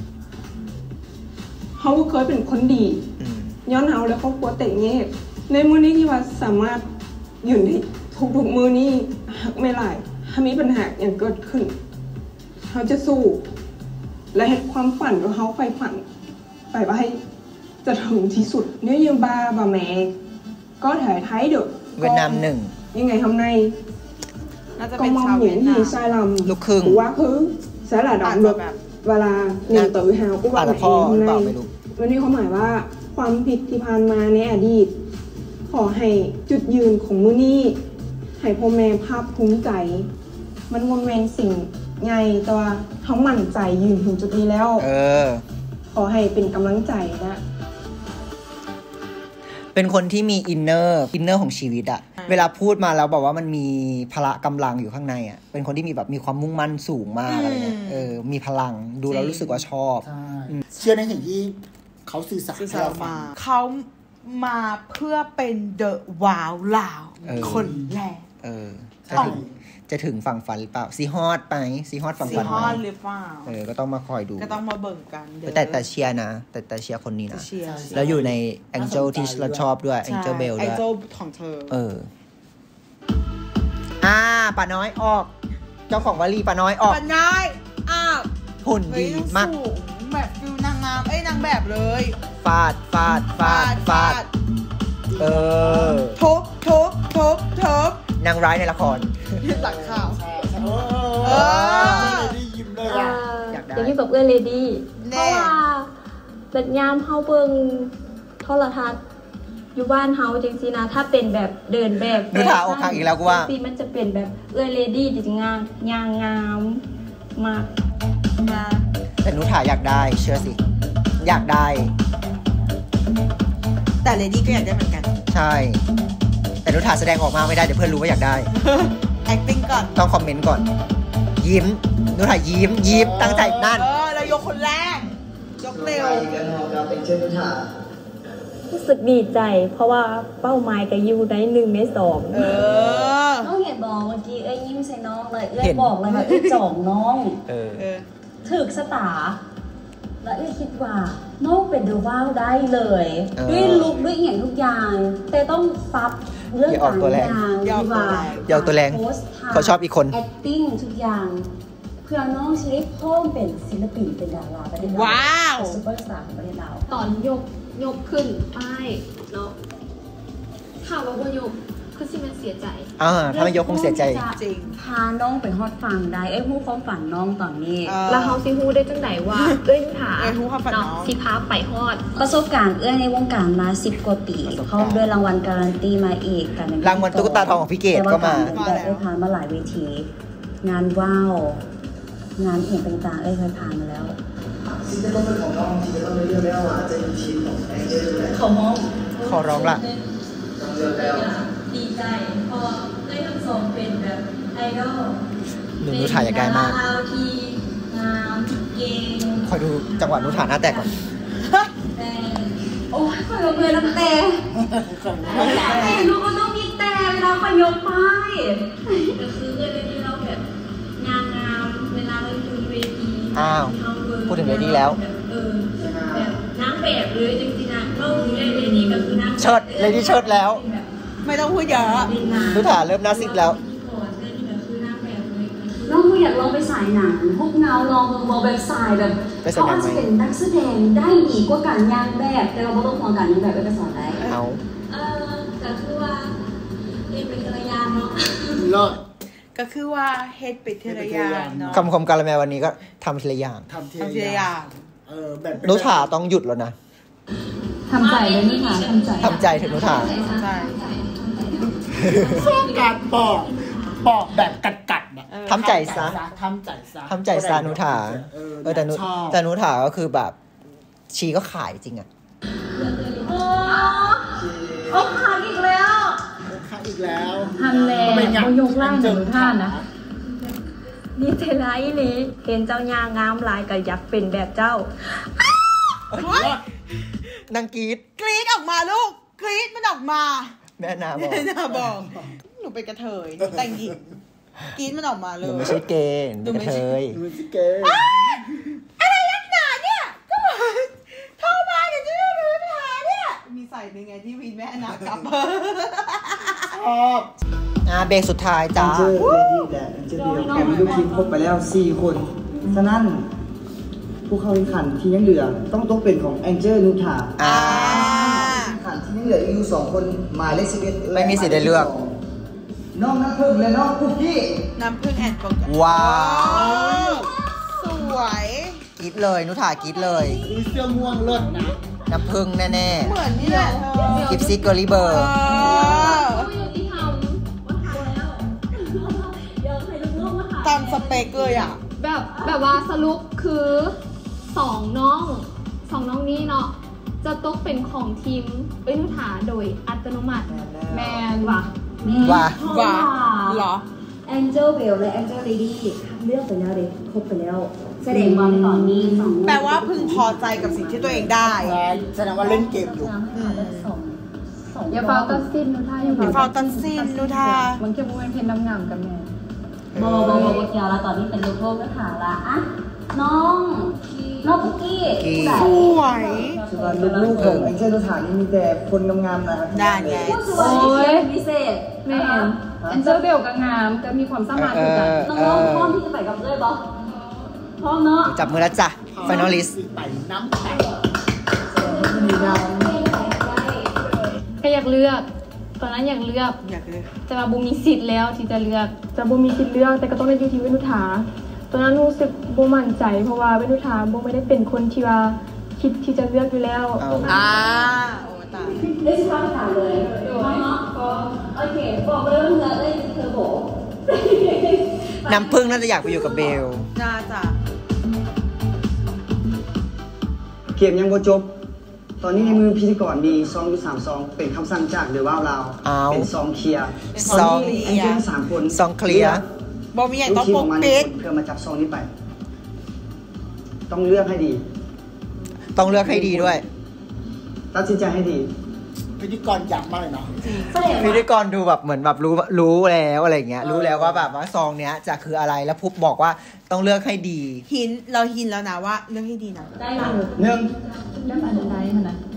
เขาเคยเป็นคนดีย้อนเอาแล้วเขากลัวแต่งเงียบในมือนี้ที่ว่าสามารถอยู่ในทุกมือนี้หักไม่หลายถ้ามีปัญหาอย่างเกิดขึ้นเขาจะสู้และให้ความฝันของเขาไฟฝันไปว่าให้จะถึงที่สุดเนี่ยยังbà mẹ có thể thấy được Việt Nam 1ยังไงhôm nay con mong những gì sai lầm của quá khứ sẽ là động lực và là niềm tự hào của bà mẹ hôm nay วันนี้เขาหมายว่าความผิดที่ผ่านมาในอดีตขอให้จุดยืนของมื้อนี้ให้พ่อแม่ภาคภูมิใจมันวนเวียนสิ่งใหญ่แต่ว่าเขามั่นใจยืนถึงจุดนี้แล้วขอให้เป็นกำลังใจนะเป็นคนที่มีอินเนอร์ของชีวิตอะเวลาพูดมาแล้วบอกว่ามันมีพละกำลังอยู่ข้างในอะเป็นคนที่มีความมุ่งมั่นสูงมากอะไรเงี้ยมีพลังดูแล้วรู้สึกว่าชอบเชื่อในสิ่งที่เขาสื่อสารมาเขามาเพื่อเป็นเดอะว้าวลาวคนแรกจะถึงฝั่งฝันหรือเปล่าซีฮอดไปซีฮอดฝั่งฝันซีฮอดหรือเปล่าก็ต้องมาคอยดูก็ต้องมาเบิ่งกันแต่เชียร์นะแต่เชียร์คนนี้นะแล้วอยู่ใน Angel ที่เราชอบด้วย Angel Bell ด้วย Angel ของเธอป่าน้อยออกเจ้าของวลีป่าน้อยออกป่าน้อยหุ่นดีมากแบบฟิลนางงามนางแบบเลยฟาดทุบนางร้ายในละครหลังข่าวได้ยิ้มเลยอ่ะอยากยิ้มกับเลดี้เพราะว่าเป็นยามเฮาเบิ่งโทรทัศน์อยู่บ้านเฮาจริงๆนะถ้าเป็นแบบเดินแบบดูท่าอกหักอีกแล้วกูว่ามันจะเป็นแบบเลดี้จริงๆงามมากแต่นุชาอยากได้เชื่อสิอยากได้แต่เลดี้ก็อยากได้เหมือนกันใช่แต่นุชาแสดงออกมาไม่ได้เดี๋ยวเพื่อนรู้ว่าอยากได้ acting ก่อนต้องคอมเมนต์ก่อนยิ้มนุชายิ้มตั้งใจนั่นเรายกคนแรกยกเร็วเราเป็นเช่นนุชารู้สึกดีใจเพราะว่าเป้าหมายกับยูได้1 ใน 2น้องเห็นบอกเมื่อกี้ยิ้มใส่น้องเลยบอกเลยว่าจ่องน้องถึกสตาแล้วเอ้ยคิดว่าน้องเป็นเดอะว้าวได้เลยด้วยลุคด้วยอย่างทุกอย่างแต่ต้องปรับเรื่องการงานดีกว่ายาวตัวแรงเขาชอบอีกคน acting ทุกอย่างเพื่อน้องชีวิตเพิ่มเป็นศิลปินเป็นดาราประเทศลาวว้าวซุปเปอร์สตาร์ของประเทศลาวตอนยกขึ้นป้ายเนาะข่าวว่าบ่ยกคือสิมันเสียใจถ้าไม่ยกคงเสียใจจริงพาน้องไปฮอดฟังได้ฮู้ความฝันน้องตอนนี้แล้วเฮาสิฮู้ได้จังได๋ว่านุถาฮู้ความฝันน้องสิพาไปฮอดประสบการณ์ในวงการมา10กว่าปีพร้อมด้วยรางวัลการันตีมาอีกกันรางวัลตุ๊กตาทองของพี่เกดก็มาได้ผ่านมาหลายเวทีงานว้าวงานเห็นต่างๆเคยผ่านมาแล้วซิงเกิลต้นของน้องที่จะต้องเลือกแล้วอาจจะอยู่ทีมของแองเจิลด้วยขอร้องละดีใจพอได้ทั้งสองเป็นแบบไอดอลนุถ่ายอยากได้มากที่งามเก่งคอยดูจังหวะนุถ่ายหน้าแตกก่อนโอ้ยคอยยกเลยแล้วแต่ลูกก็ต้องมีแต่เวลาคอยยกไปก็คือเรื่องที่เราแบบงามเวลาเราอยู่เวทีพูดถึงเวทีแล้วแบบนางแบบเลยจริงๆนะเราอยู่ในเวทีก็คือนางเชิดเลยที่เชิดแล้วไม่ต้องพูดเยอะนุถ่ายเริ่มหน้าซิดแล้วน้องอยากลองไปสายหนังพวกเงาลองแบบสายแบบเขาอาจจะเป็นนักแสดงได้ดีกว่าการยางแบบแต่เราไม่ต้องมองการยางแบบไปสอนได้ก็คือว่าเรียนเป็นภรรยาเนาะก็คือว่าเฮ็ดเป็นทีละอย่างเนาะคำคมการแมววันนี้ก็ทำทีละอย่างทำทีละอย่างนุถ่ายต้องหยุดแล้วนะทำใจเลยนุถ่ายทำใจถึงนุถ่ายชอบการปอกแบบกัดทำใจซะทำใจซะนุถ่ายแต่นุถ่ายก็คือแบบชีก็ขายจริงอ่ะขายอีกแล้วฮันแลเขายกล่างหนึ่งท่านนะนี่เทไลท์นี่เห็นเจ้ายางามลายก็อยากเป็นแบบเจ้านางกรี๊ดออกมาลูกกรี๊ดมันออกมาแม่นาบอกหนูเป็นกระเทยแต่งหญิงกรี๊ดมันออกมาเลยหนูไม่ใช่เกย์หนูเป็นกระเทยอะไรนักหนาเนี่ยก็โทรมาเดี๋ยวจะไม่รู้ปัญหาเนี่ยมีใส่เป็นไงที่วินแม่นากลับชอบเบรกสุดท้ายจ้าเจอเดียวแข่งลูกทีมครบไปแล้ว4คนฉะนั้นผู้เข้าแข่งขันที่ยังเหลือต้องเป็นของแองเจิลนุถ่าขันที่ยังเหลืออยู่2คนหมายเลข11 ไม่มีสิทธิ์ได้เลือกน้องน้ำพึ่งและน้องปุ๊กกี้น้ำพึ่งแอนด์ปุ๊กกี้ว้าวสวยกรี๊ดเลยนุถ่ากรี๊ดเลยเสื้อม่วงเลิศนะน้ำพึ่งแน่ๆเหมือนนี่แหละกิฟซี่เกอร์ลี่เบอร์ตามสเปคเลยอ่ะแบบว่าสรุปคือ2น้องนี้เนาะจะตกเป็นของทีมเวนุถาโดยอัตโนมัติแมนว่ะเหรอ Angel Bell และ Angel Lady เลือกไปแล้วเลยครบไปแล้วแสดงว่าในตอนนี้แปลว่าพึงพอใจกับสิ่งที่ตัวเองได้แสดงว่าเล่นเกมอยู่อย่าเฝ้าตัดสิ้นนุท่าอย่าเฝ้าตัดสิ้นนุท่ามันแค่โมเมนต์เพลงน้ำหนำกับแม่บเกี่ยวแล้วตอนนี้เป็นลูกโลกก็ถามละอะน้องปุ๊กกี้สวยส่วนลูกของแองเจิลนุถ่านี่มีแต่คนงามๆนะครับได้ไงโอ้ยพิเศษแม่แองเจิลเบลก็งามก็มีความสามารถอยู่กันน้องพร้อมที่จะไปกับเลยบอพร้อมเนาะจับมือแล้วจ้ะ Finalist ไปน้ำแข็งก็อยากเลือกตอนนั้นอยากเลือกแต่ว่าบูมีสิทธิ์แล้วที่จะเลือกแต่บูมีสิทธิ์เลือกแต่ก็ต้องได้อยู่ที่เวนุถาตอนนั้นรู้สึกบูมั่นใจเพราะว่าเวนุถาบูไม่ได้เป็นคนที่ว่าคิดที่จะเลือกอยู่แล้วโอ้ตายได้ชิมถามเลยโอเคบอกเลยว่าเลือกได้เธอบอกน้ำพึ่งน่าจะอยากไปอยู่กับเบลน่าจะเกมยังบ่จบตอนนี้ในมือพิธีกรมีซองอยู่3ซองเป็นคำสั่งจากเดอะว้าวลาวเป็นซองเคลียร์ซองแองเจิล3คนซองเคลียร์บอมีอย่างต้องปกปิดเพื่อมาจับซองนี้ไปต้องเลือกให้ดีต้องเลือกให้ดีด้วยตัดสินใจให้ดีพิธีกรย้ำมากเลยเนาะพิธีกรดูแบบเหมือนแบบรู้แล้วอะไรเงี้ยรู้แล้วว่าแบบว่าซองเนี้ยจะคืออะไรแล้วพุบบอกว่าต้องเลือกให้ดีเราหินแล้วนะว่าเลือกให้ดีนะได้ 1 ได้บันไดขนาด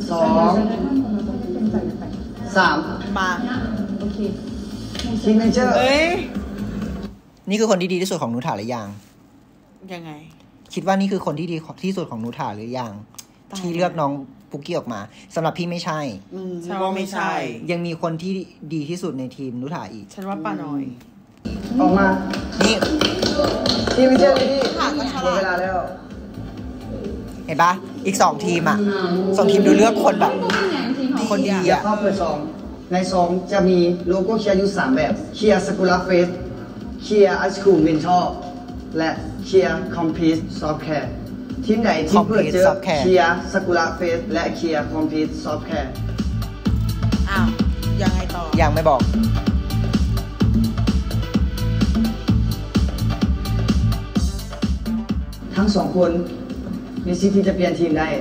2 3 มาโอเคซิกเนเจอร์นี่คือคนที่ดีที่สุดของนุถาหรือยังไงคิดว่านี่คือคนที่ดีที่สุดของนุถาหรือยังที่เลือกน้องปุกกี้ออกมาสำหรับพี่ไม่ใช่ฉันว่าไม่ใช่ยังมีคนที่ดีที่สุดในทีมนุถาอีกฉันว่าป้าน้อยออกมานี่ทีมเจอรี่หมดเวลาแล้วเห็นปะอีก2ทีมอ่ะ2ทีมดูเลือกคนแบบคนดีอ่ะเข้าเปิดซองในซองจะมีโลโก้เชียร์อยู่3แบบเชียร์สกุลาเฟสเชียร์ไอศครีมเวนชอร์และเชียร์คอมพลีทซอฟต์แคร์ทีมไหนที่เปิดเจอเชียร์สกุลาเฟสและเชียร์คอมพลีทซอฟต์แคร์อ้าวยังไงต่อยังไม่บอกทั้ง2คนมีสิทธิ์ที่จะเปลี่ยนทีมได้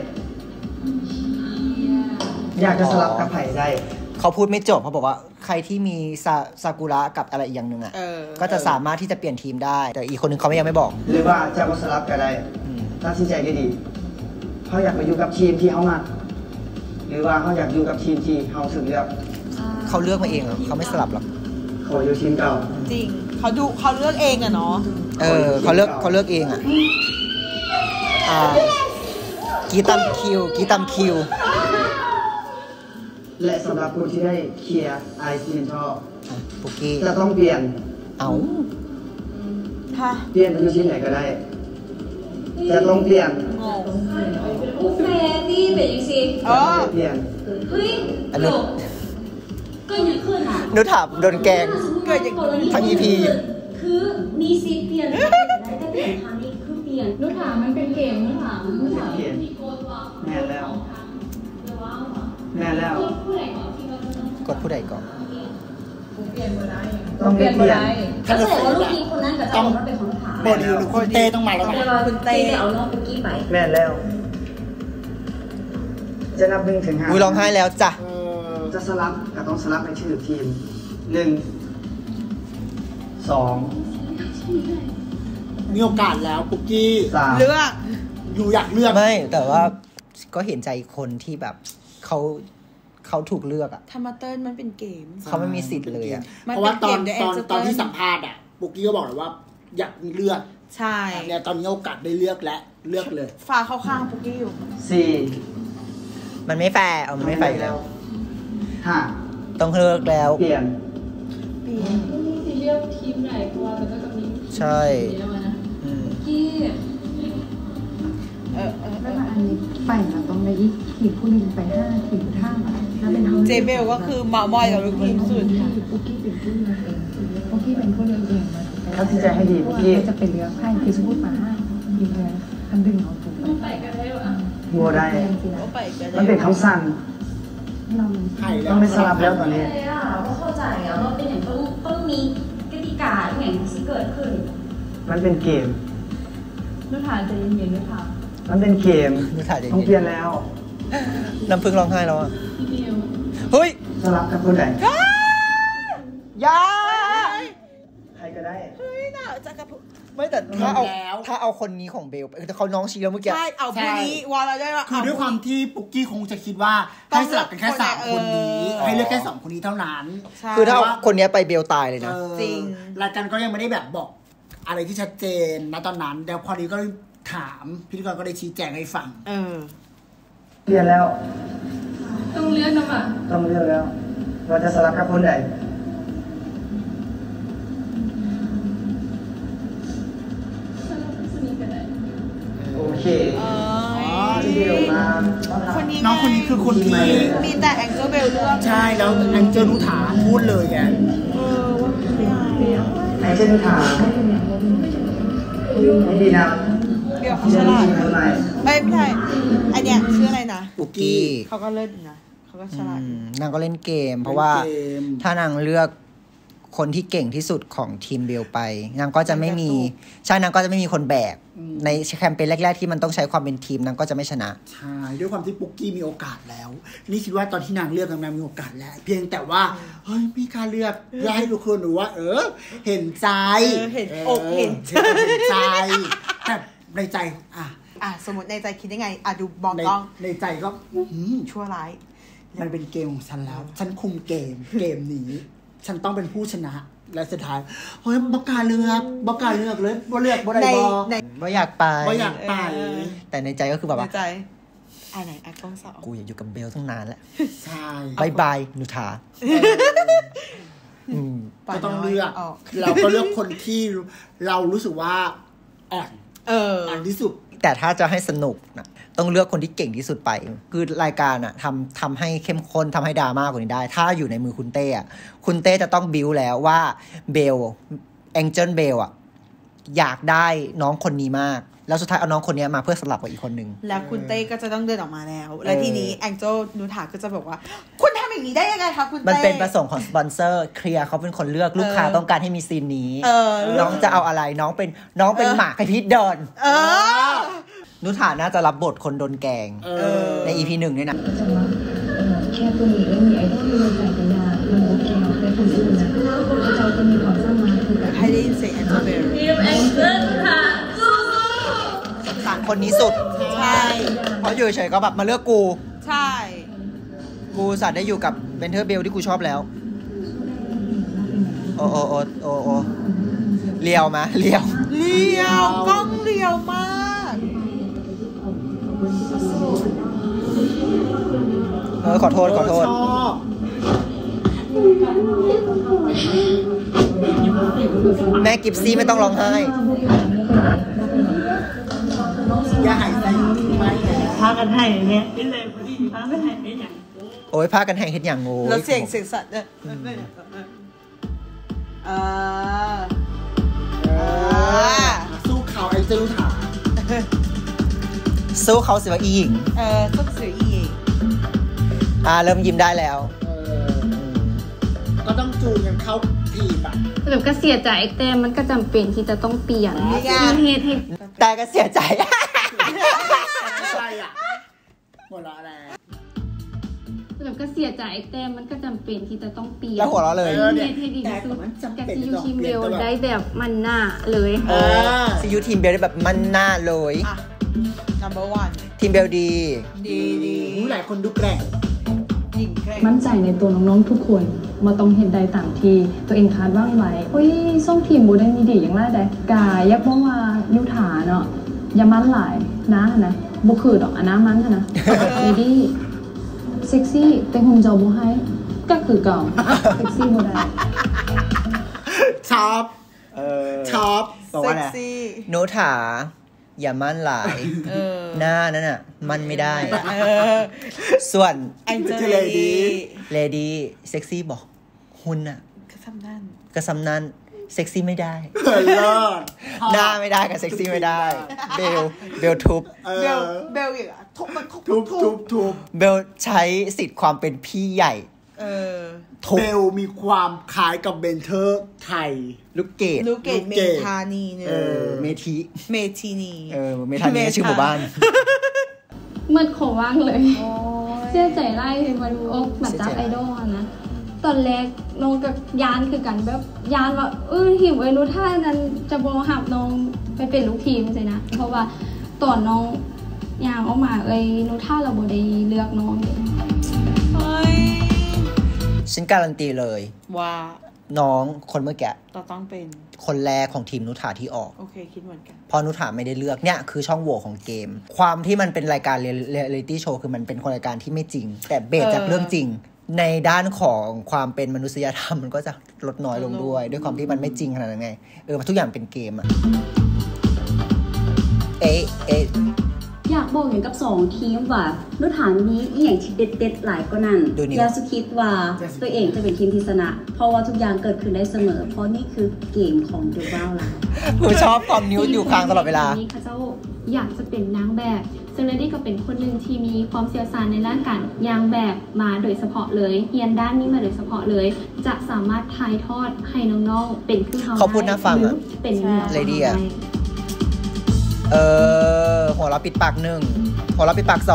อยากจะสลับกับไผ่ได้เขาพูดไม่จบเขาบอกว่าใครที่มีซากุระกับอะไรอีกอย่างหนึ่งอ่ะก็จะสามารถที่จะเปลี่ยนทีมได้แต่อีกคนนึงเขายังไม่บอกหรือว่าจะมาสลับกันได้ตัดสินใจได้ดีเขาอยากมาอยู่กับทีมที่เขามาหรือว่าเขาอยากอยู่กับทีมที่เขาถึงเลือกเขาเลือกมาเองเหรอเขาไม่สลับหรอกเขาอยู่ทีมเก่าจริงเขาเลือกเองอะเนาะเขาเลือกเองอะกีตามคิวและสำหรับคนที่ได้เคลียร์ไอซีเมนทอลปุกกี้จะต้องเปลี่ยนเปลี่ยนเป็นชิ้นไหนก็ได้จะต้องเปลี่ยนแม่นี่เป็นยังสิเปลี่ยนเฮ้ยก็ยังขึ้นอ่ะนุถามโดนแกงเกิดอย่างทั้ง EP คือมีสิทธิ์เปลี่ยนได้แต่เปลี่ยนทางนี้คือเปลี่ยนนุถามมันเป็นเกมนุถามแม่แล้วกดผู้ใดก่อนต้องเปลี่ยนถ้าเกิดว่าลูกทีมคนนั้นกับต้องเป็นของถามบอลหรือคุณเต้ต้องมาแล้วคุณเต้เอาน้องปุกกี้ไปแม่แล้วจะนับ1 ถึง 5 ร้องไห้แล้วจ้ะจะสลับก็ต้องสลับในชื่อทีม1 2 มีโอกาสแล้วปุกกี้ 3 เลือกอยู่อยากเลือกไม่แต่ว่าก็เห็นใจคนที่แบบเขาถูกเลือกอะธรรมเติ้ลมันเป็นเกมเขาไม่มีสิทธิ์เลยอะเพราะว่าตอนที่สัมภาษณ์อะปุกกี้ก็บอกเลยว่าอยากเลือกใช่เนี่ยตอนนี้โอกาสได้เลือกและเลือกเลยฟ้าเข้าข้างปุกกี้อยู่ 4 มันไม่แฟร์มันไม่แฟร์แล้ว 5 ต้องเลือกแล้วเปลี่ยนที่เลือกทีมไหนเพราะว่ามันก็จะมีใช่กี้แล้วอันนี้ไปนะต้องในอีกทีมผู้หนึ่งไป5 ทีม5แล้วเป็นเจเบลก็คือมามอยกับลูกทีมสุดปุกกี้เป็นผู้เลือกเองปุกกี้เป็นผู้เลือกเองเขาที่จะให้ดีปุกกี้จะเป็นเลือกให้คือสมมติมา5ทีมเลยทำดึงเอาถูกไปกันได้หรอบัวได้มันเป็นคำสั่งต้องไม่สลับแล้วตอนนี้ก็เข้าใจอ่ะว่าเป็นอย่างต้องมีกติกาอย่างที่เกิดขึ้นมันเป็นเกมนุถาจะเย็นๆนุถามันเป็นเกมต้องเปลี่ยนแล้วน้ำพึ่งร้องไห้แล้วอ่ะเฮ้ยสลับกับคนไหนยาใครก็ได้เฮ้ยน่าจะกับไม่แต่ถ้าเอาคนนี้ของเบลแต่เขาน้องชี้แล้วเมื่อกี้ใช่เอาผู้นี้วอลได้ว่าคือด้วยความที่ปุกกี้คงจะคิดว่าให้สลับกันแค่3 คนนี้ให้เลือกแค่2 คนนี้เท่านั้นคือถ้าคนนี้ไปเบลตายเลยนะจริงรายการก็ยังไม่ได้แบบบอกอะไรที่ชัดเจนนะตอนนั้นแต่พอดีก็ถามพิธีกรก็ได้ชี้แจงให้ฟังเปลี่ยนแล้วต้องเลือกนะป่ะต้องเลือกแล้วเราจะสลับกับคนไหนโอเคเดียวมาน้องคนนี้คือคนที่มีแต่แองเจิลเบลเลือกใช่แล้วแองเจิลนุถาพูดเลยไงแองเจิลนุถาไม่ดีนะเดี๋ยวเขาฉลาดไม่ใช่ไอเนี้ยชื่ออะไรนะปุกกี้เขาก็เล่นนะเขาก็ฉลาดนางก็เล่นเกมเพราะว่าถ้านางเลือกคนที่เก่งที่สุดของทีมเบลไปนางก็จะไม่มีใช่นางก็จะไม่มีคนแบกในแคมเปญแรกๆที่มันต้องใช้ความเป็นทีมนางก็จะไม่ชนะใช่ด้วยความที่ปุ๊กกี้มีโอกาสแล้วนี่คิดว่าตอนที่นางเลือกนางมีโอกาสแล้วเพียงแต่ว่าเฮ้ยมีการเลือกเพื่อให้ทุกคนรู้ว่าเห็นใจเห็นอกเห็นใจแต่ในใจสมมติในใจคิดยังไงดูบอกกล้องในใจก็ชั่วร้ายมันเป็นเกมของฉันแล้วฉันคุมเกมนี้ฉันต้องเป็นผู้ชนะและสุดท้ายเฮ้ยบอกการเลือกเลยบ่เลือกบ่ได้บ่อยากไปแต่ในใจก็คือแบบว่าในใจไหนกล้องสองกูอยากอยู่กับเบลตั้งนานแล้วใช่บายนุชาก็ต้องเลือกเราก็เลือกคนที่เรารู้สึกว่าอ่อนที่สุดแต่ถ้าจะให้สนุกนะต้องเลือกคนที่เก่งที่สุดไปคือรายการอ่ะทำให้เข้มข้นทำให้ดราม่ากว่านี้ได้ถ้าอยู่ในมือคุณเต้อ่ะคุณเต้จะต้องบิวแล้วว่าเบลแองเจิลเบลอ่ะอยากได้น้องคนนี้มากแล้วสุดท้ายเอาน้องคนนี้มาเพื่อสลับกับอีกคนนึงแล้วคุณเต้ก็จะต้องเดินออกมาแล้วและทีนี้แองเจิลนูถาก็จะบอกว่าคุณทำอย่างนี้ได้ยังไงคะคุณเต้มันเป็นประสงค์ของสปอนเซอร์เคลียร์เขาเป็นคนเลือกลูกค้าต้องการให้มีซีนนี้น้องจะเอาอะไรน้องเป็นหมากให้พีทเดินนุถาน่าจะรับบทคนโดนแกงใน EP 1เนี่ยนะแค่ตัวนี้ไม่มีไอ้ที่มันใส่กระยามันโอเคได้ผลสุดนะเราจะมีความสามารถคือแบบให้ได้ยินเสียงแอนเจเบลทีมแองเจิลค่ะสงสารคนนี้สุดใช่เพราะอยู่เฉยๆก็แบบมาเลือกกูใช่กูสัตว์ได้อยู่กับเบนเทอร์เบลที่กูชอบแล้วโอ้เลียวมะเลียวกล้องเลียวมากขอโทษแม่กิฟซี่ไม่ต้องร้องไห้อย่าหายใจพากันให้อย่างเงี้ยนี่เลยพอดีพากันให้เป็นอย่างโอ้ยพากันให้เฮ็ดอย่างโง่แล้วเสียงสัตว์สู้เขาไอ้เจ้าถาสู้เขาสิว่าอีหญิงสู้เสืออีหญิงเริ่มยิ้มได้แล้วก็ต้องจูนกันเข้าทีมอ่ะแบบก็เสียใจแต่มันก็จำเป็นที่จะต้องเปลี่ยนเหตุแต่ก็เสียใจใช่อ่ะหัวเราะอะไรแบบก็เสียใจแต่มันก็จำเป็นที่จะต้องเปลี่ยนแล้วหัวเราะเลยให้ดีที่สุดกับซียูทีมเบลได้แบบมันหน้าเลยซียูทีมเบลได้แบบมันหน้าเลย number 1 ทีมเบลดีหลายคนดูแกร่งมั่นใจในตัวน้องๆทุกคนมาต้องเห็นใดต่างที่ตัวเองคาดว่างไว้ส่งทีมบูได้มีดีอย่างไรได้กายยักษ์ว่ายุถาเนาะอย่ามั่นหลายนะบุคือดอกอันน้ามันนะเลดี้เซ็กซี่แต่หุ่นเจ้าบุให้ก็คือเก่าเซ็กซี่บูได้ชอบเซ็กซี่โนถาอย่ามั่นหลายหน้านั่นน่ะมันไม่ได้ส่วนแองเจิลเลดี้เซ็กซี่บอกหุ่นน่ะกระซำนั่นเซ็กซี่ไม่ได้หน้าไม่ได้กับเซ็กซี่ไม่ได้เบลทุบเบลอีกทุบเบลใช้สิทธิ์ความเป็นพี่ใหญ่เบลมีความคล้ายกับเบนเทอร์ไทยลูกเกดเมธานีเนี่ยเมทีนีเมธานีชื่อหมู่บ้านเมื่อขอว่างเลยเสียใจไล่มันอกแบบจับไอดอลนะตอนแรกน้องกับยานคือกันแบบยานว่าหิวไอ้รู้ท่านั้นจะบอหับน้องไปเป็นลูกทีมใช่นะเพราะว่าตอนน้องยางออกมารู้ท่าเราบ่ได้เลือกน้องฉันการันตีเลยว่าน้องคนเมื่อกี้ต้องเป็นคนแรกของทีมนุถาที่ออกโอเคคิดเหมือนกันพอนุถาไม่ได้เลือกเนี่ยคือช่องโหว่ของเกมความที่มันเป็นรายการเรียลลิตี้โชว์คือมันเป็นรายการที่ไม่จริงแต่เบสจากเรื่องจริงในด้านของความเป็นมนุษยธรรมมันก็จะลดน้อยลงด้วยความที่มันไม่จริงขนาดนั้นไงทุกอย่างเป็นเกมอะอยากบอกอย่างกับ2ทีมว่านุชถามนี้อีหยังที่เด็ดๆหลายกว่านั้นอย่าสุคิดว่าตัวเองจะเป็นทีมที่ชนะเพราะว่าทุกอย่างเกิดขึ้นได้เสมอเพราะนี่คือเกมของ The Wow ล่ะผมชอบความนิ้วอยู่ข้างตลอดเวลานี้เขาเจ้าอยากจะเป็นนางแบบซึ่งเลดี้ก็เป็นคนหนึ่งที่มีความเชี่ยวชาญในด้านการยางแบบมาโดยเฉพาะเลยเรียนด้านนี้มาโดยเฉพาะเลยจะสามารถถ่ายทอดให้น้องๆเป็นคือเขาพูดน่าฟังอ่ะเป็นเลดี้อ่ะหัวเราะปิดปาก1หัวเราะปิดปาก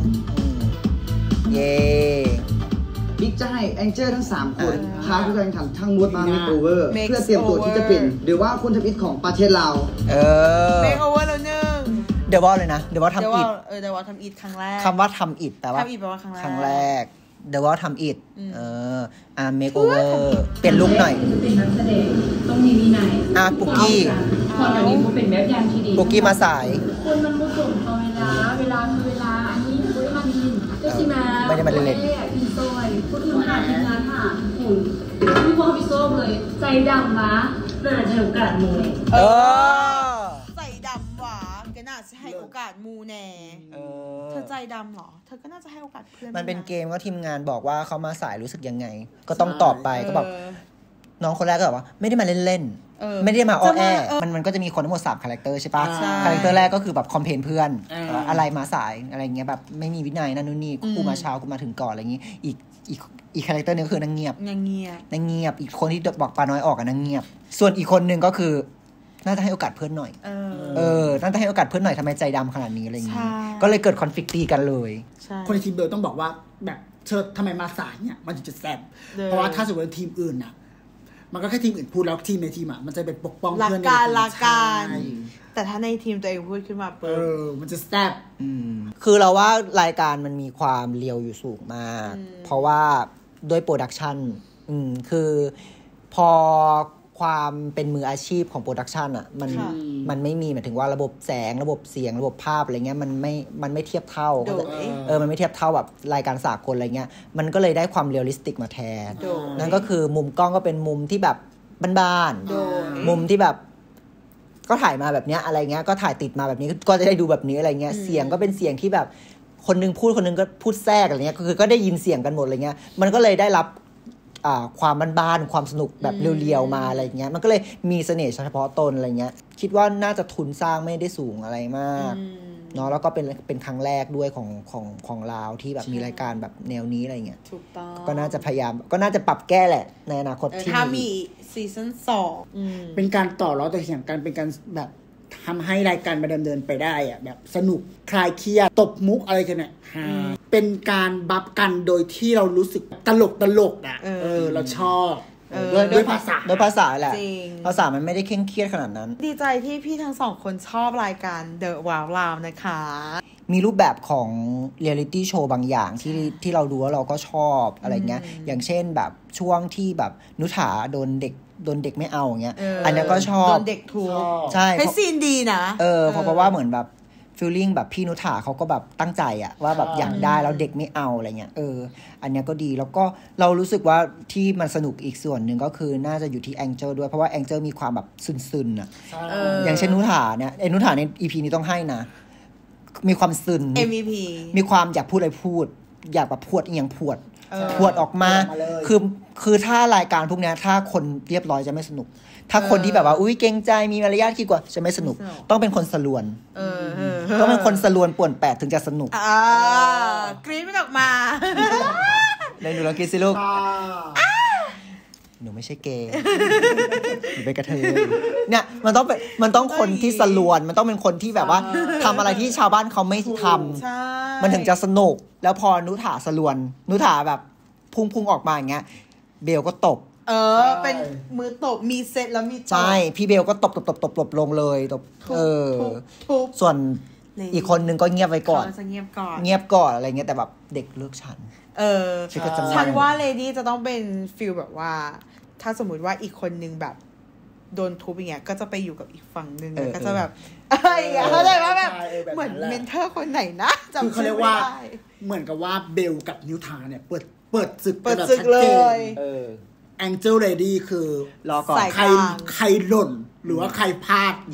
2เย้บิ๊กจะให้แองเจิลทั้ง3คนพาผู้แข่งขันทั้งหมดมาเมคโอเวอร์เพื่อเตรียมตัวที่จะเป็นหรือว่าคุณทำอิฐของประเทศลาวเมคโอเวอร์แล้วเดี๋ยวว่าเลยนะเดี๋ยวว่าทำอิฐเดี๋ยวว่าทำอิฐครั้งแรกคำว่าทำอิฐแปลว่าทำอิฐแปลว่าครั้งแรกเดี๋ยวว่าทำอิฐเมคโอเวอร์เปลี่ยนลุคหน่อยเป็นนักแสดงต้องมีวินัยปุกกี้พอเดี๋ยวนี้มันเป็นแบบอย่างที่ดีปุกกี้มาสายคนมันมุดส่งพอเวลาคือเวลาอันนี้คุยมาดีก็ชิมาไม่ได้มาเล่นอินโซยพูดถึงหาทีมงานหาหุ่นพี่วอลพี่โซ่เลยใจดำนะน่าจะให้โอกาสมูใจดำหวะก็น่าจะให้โอกาสมูแน่เธอใจดำหรอเธอก็น่าจะให้โอกาสเพื่อนมันเป็นเกมก็ทีมงานบอกว่าเขามาสายรู้สึกยังไงก็ต้องตอบไปก็แบบน้องคนแรกก็บอกว่าไม่ได้มาเล่นๆไม่ได้มาอ้อแอมันก็จะมีคนทั้งหมด3คาแรคเตอร์ใช่ปะคาแรคเตอร์แรกก็คือแบบคอมเพนเพื่อนอะไรมาสายอะไรเงี้ยแบบไม่มีวินัยนั่นนู่นนี่กูมาเช้ากูมาถึงก่อนอะไรอย่างงี้อีกคาแรคเตอร์นึงคือนางเงียบอีกคนที่บอกปาน้อยออกนางเงียบส่วนอีกคนนึงก็คือน่าจะให้โอกาสเพื่อนหน่อยน่าจะให้โอกาสเพื่อนหน่อยทำไมใจดำขนาดนี้อะไรอย่างงี้ก็เลยเกิดคอนฟลิกต์ตีกันเลยคนในทีมเบลต้องบอกว่าแบบเธอทำไมมาสายเนี่ยมันจะแซ่บเพราะว่าถ้าสมมติทีมอื่นน่ะมันก็แค่ทีมอื่นพูดแล้วทีมในทีมอ่ะมันจะเป็นปกป้องเพื่อนในทีมละกันแต่ถ้าในทีมตัวเองพูดขึ้นมามันจะแซ่บคือเราว่ารายการมันมีความเรียวอยู่สูงมากเพราะว่าด้วยโปรดักชันคือพอความเป็นมืออาชีพของโปรดักชันอ่ะมันไม่มีหมายถึงว่าระบบแสงระบบเสียงระบบภาพอะไรเงี้ยมันไม่เทียบเท่ามันไม่เทียบเท่าแบบรายการสากลอะไรเงี้ยมันก็เลยได้ความเรียลลิสติกมาแทนนั่นก็คือมุมกล้องก็เป็นมุมที่แบบบ้านๆมุมที่แบบก็ถ่ายมาแบบเนี้ยอะไรเงี้ยก็ถ่ายติดมาแบบนี้ก็จะได้ดูแบบนี้อะไรเงี้ยเสียงก็เป็นเสียงที่แบบคนนึงพูดคนนึงก็พูดแทรกอะไรเงี้ยคือก็ได้ยินเสียงกันหมดอะไรเงี้ยมันก็เลยได้รับความบ้านๆความสนุกแบบเรียวๆมาอะไรเงี้ยมันก็เลยมีเสน่ห์เฉพาะตนอะไรเงี้ยคิดว่าน่าจะทุนสร้างไม่ได้สูงอะไรมากเนาะแล้วก็เป็นครั้งแรกด้วยของลาวที่แบบมีรายการแบบแนวนี้อะไรเงี้ยถูกต้องก็น่าจะพยายามก็น่าจะปรับแก้แหละในอนาคตที่ถ้ามีซีซั่น2 เป็นการต่อล้อต่อเถียงกันเป็นการแบบทำให้รายการมาดำเนินไปได้อะแบบสนุกคลายเครียดตบมุกอะไรกันเนี่ยเป็นการบัฟกันโดยที่เรารู้สึกตลกอ่ะเราชอบด้วยภาษาแหละภาษามันไม่ได้เคร่งเครียดขนาดนั้นดีใจที่พี่ทั้ง2คนชอบรายการ The Wow Loud นะคะมีรูปแบบของเรียลลิตี้โชว์บางอย่างที่เราดูแล้วเราก็ชอบอะไรเงี้ยอย่างเช่นแบบช่วงที่แบบนุชาโดนเด็กไม่เอาอย่างเงี้ยอันนี้ก็ชอบโดนเด็กทุกใช่ให้ซีนดีนะเพราะว่าเหมือนแบบฟีลลิ่งแบบพี่นุชาเขาก็แบบตั้งใจอะว่าแบบอยากได้แล้วเด็กไม่เอาอะไรเงี้ยอันนี้ก็ดีแล้วก็เรารู้สึกว่าที่มันสนุกอีกส่วนหนึ่งก็คือน่าจะอยู่ที่แองเจิลด้วยเพราะว่าแองเจิลมีความแบบซึนๆอะอย่างเช่นนุชาเนี่ยนุชาใน EP นี้ต้องให้นะมีความซึน MVP มีความอยากพูดอะไรพูดอยากแบบพูดอย่างพวดออกมาคือถ้ารายการพวกนี้ถ้าคนเรียบร้อยจะไม่สนุกถ้าคนที่แบบว่าอุ้ยเกรงใจมีมารยาทคิดกว่าจะไม่สนุกต้องเป็นคนสลวนต้องเป็นคนสลวนป่วนแปดถึงจะสนุกกรี๊ดมันออกมาเลยหนูลองคิดสิลูกหนูไม่ใช่เกย์หนูเป็นกระเทยเนี่ยมันต้องคนที่สลวนมันต้องเป็นคนที่แบบว่าทำอะไรที่ชาวบ้านเขาไม่ทำมันถึงจะสนุกแล้วพอนุถาสลวนนุถาแบบพุ่งออกมาอย่างเงี้ยเบลก็ตบเป็นมือตบมีเซตแล้วมีใช่พี่เบลก็ตบลงเลยตบส่วนอีกคนนึงก็เงียบไว้ก่อนเงียบก่อนอะไรเงี้ยแต่แบบเด็กเลิกฉันฉันว่าเลดี้จะต้องเป็นฟีลแบบว่าถ้าสมมุติว่าอีกคนนึงแบบโดนทุบอย่างเงี้ยก็จะไปอยู่กับอีกฝั่งนึงก็จะแบบอะไรอย่างเงี้ยเข้าใจว่าแบบเหมือนเมนเทอร์คนไหนนะจำเขาเรียกว่าเหมือนกับว่าเบลกับนิวทาเนี่ยเปิดศึกเลย Angel Lady คือรอก่อนใครหล่นหรือว่าใครพลาดเหยียบ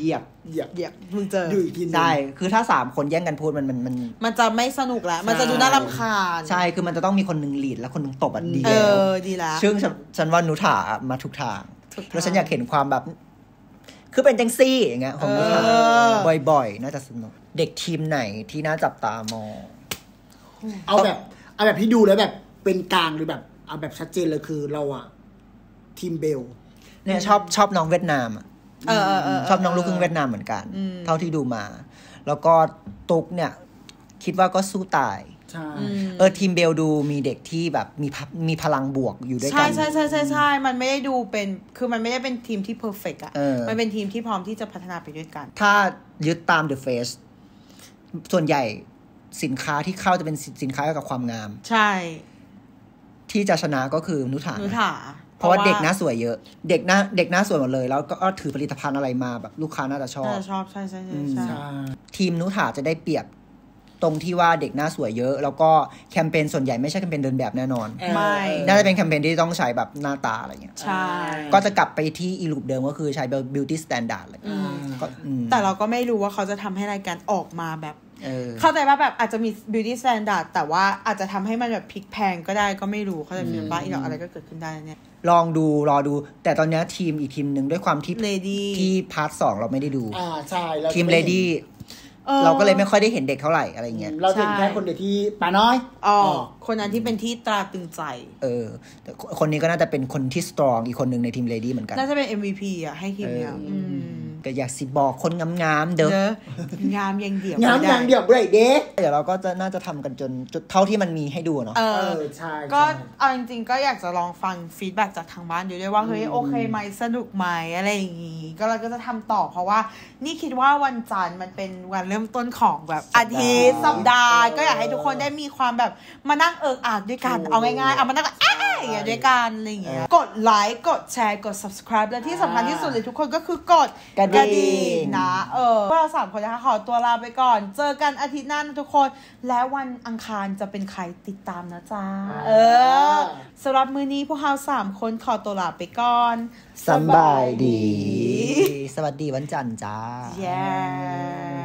เหยียบมึงเจอดูอีกทีใช่คือถ้า3คนแย่งกันพูดมันจะไม่สนุกแล้วมันจะดูน่ารำคาญใช่คือมันจะต้องมีคนนึงลีดแล้วคนนึงตบดีดีแล้วซึ่งฉันว่านุถามาถูกทางแล้วฉันอยากเห็นความแบบคือเป็นจังซี่อย่างเงี้ยของนุถาบ่อยๆน่าจะสนุกเด็กทีมไหนที่น่าจับตามองเอาแบบที่ดูแล้วแบบเป็นกลางหรือแบบเอาแบบชัดเจนเลยคือเราอะทีมเบลเนี่ยชอบน้องเวียดนามอ่ะชอบน้องลูกครึ่งเวียดนามเหมือนกันเท่าที่ดูมาแล้วก็ตุ๊กเนี่ยคิดว่าก็สู้ตายใช่ทีมเบลดูมีเด็กที่แบบมีพลังบวกอยู่ด้วยกันใช่มันไม่ได้ดูเป็นคือมันไม่ได้เป็นทีมที่เพอร์เฟกต์อ่ะมันเป็นทีมที่พร้อมที่จะพัฒนาไปด้วยกันถ้ายึดตาม The Face ส่วนใหญ่สินค้าที่เข้าจะเป็นสินค้าเกี่ยวกับความงามใช่ที่จะชนะก็คือนุถาเพราะว่าเด็กหน้าสวยเยอะเด็กหน้าสวยหมดเลยแล้วก็ถือผลิตภัณฑ์อะไรมาแบบลูกค้าน่าจะชอบใช่ทีมนุถาจะได้เปรียบตรงที่ว่าเด็กหน้าสวยเยอะแล้วก็แคมเปญส่วนใหญ่ไม่ใช่แคมเปญเดินแบบแน่นอนไม่น่าจะเป็นแคมเปญที่ต้องใช้แบบหน้าตาอะไรอย่างเงี้ยใช่ก็จะกลับไปที่อีลูปเดิมก็คือใช้ beauty standard อะไรแต่เราก็ไม่รู้ว่าเขาจะทำให้รายการออกมาแบบเข้าใจว่าแบบอาจจะมี beauty standard แต่ว่าอาจจะทำให้มันแบบพลิกแพงก็ได้ก็ไม่รู้เขาจะมีบ้าอีกอะไรก็เกิดขึ้นได้เนี่ยรอดูแต่ตอนนี้ทีมอีกทีมหนึ่งด้วยความที่พาร์ท 2เราไม่ได้ดูใช่ทีม Lady เราก็เลยไม่ค่อยได้เห็นเด็กเท่าไหร่อะไรเงี้ยเราเห็นแค่คนเดียวที่ปาน้อยคนนั้นที่เป็นที่ตราตึงใจแต่คนนี้ก็น่าจะเป็นคนที่ strong อีกคนหนึ่งในทีม Lady เหมือนกันน่าจะเป็น MVP อ่ะให้ทีมเนี่ยก็อยากสิบอกคนงามๆเด้องามยังเดี่ยวงามยังเดี่ยวเลยเด้เดี๋ยวเราก็จะน่าจะทำกันจนจุดเท่าที่มันมีให้ดูเนาะใช่ก็เอาจริงๆก็อยากจะลองฟังฟีดแบ็กจากทางบ้านดูด้วยว่าเฮ้ยโอเคไหมสนุกไหมอะไรอย่างงี้ก็เราก็จะทำต่อเพราะว่านี่คิดว่าวันจันทร์มันเป็นวันเริ่มต้นของแบบอาทิตย์สัปดาห์ก็อยากให้ทุกคนได้มีความแบบมานั่งอ่านด้วยกันเอาง่ายๆเอามานั่งอย่างเงี้ยด้วยกันอะไรอย่างเงี้ยกดไลค์กดแชร์กด subscribe และที่สำคัญที่สุดเลยทุกคนก็คือกดกระดิ่งนะพวกเรา3คนนะคะขอตัวลาไปก่อนเจอกันอาทิตย์หน้านะทุกคนและวันอังคารจะเป็นใครติดตามนะจ๊ะสำหรับมื้อนี้พวกเรา3คนขอตัวลาไปก่อนสบายดีสวัสดีวันจันทร์จ้า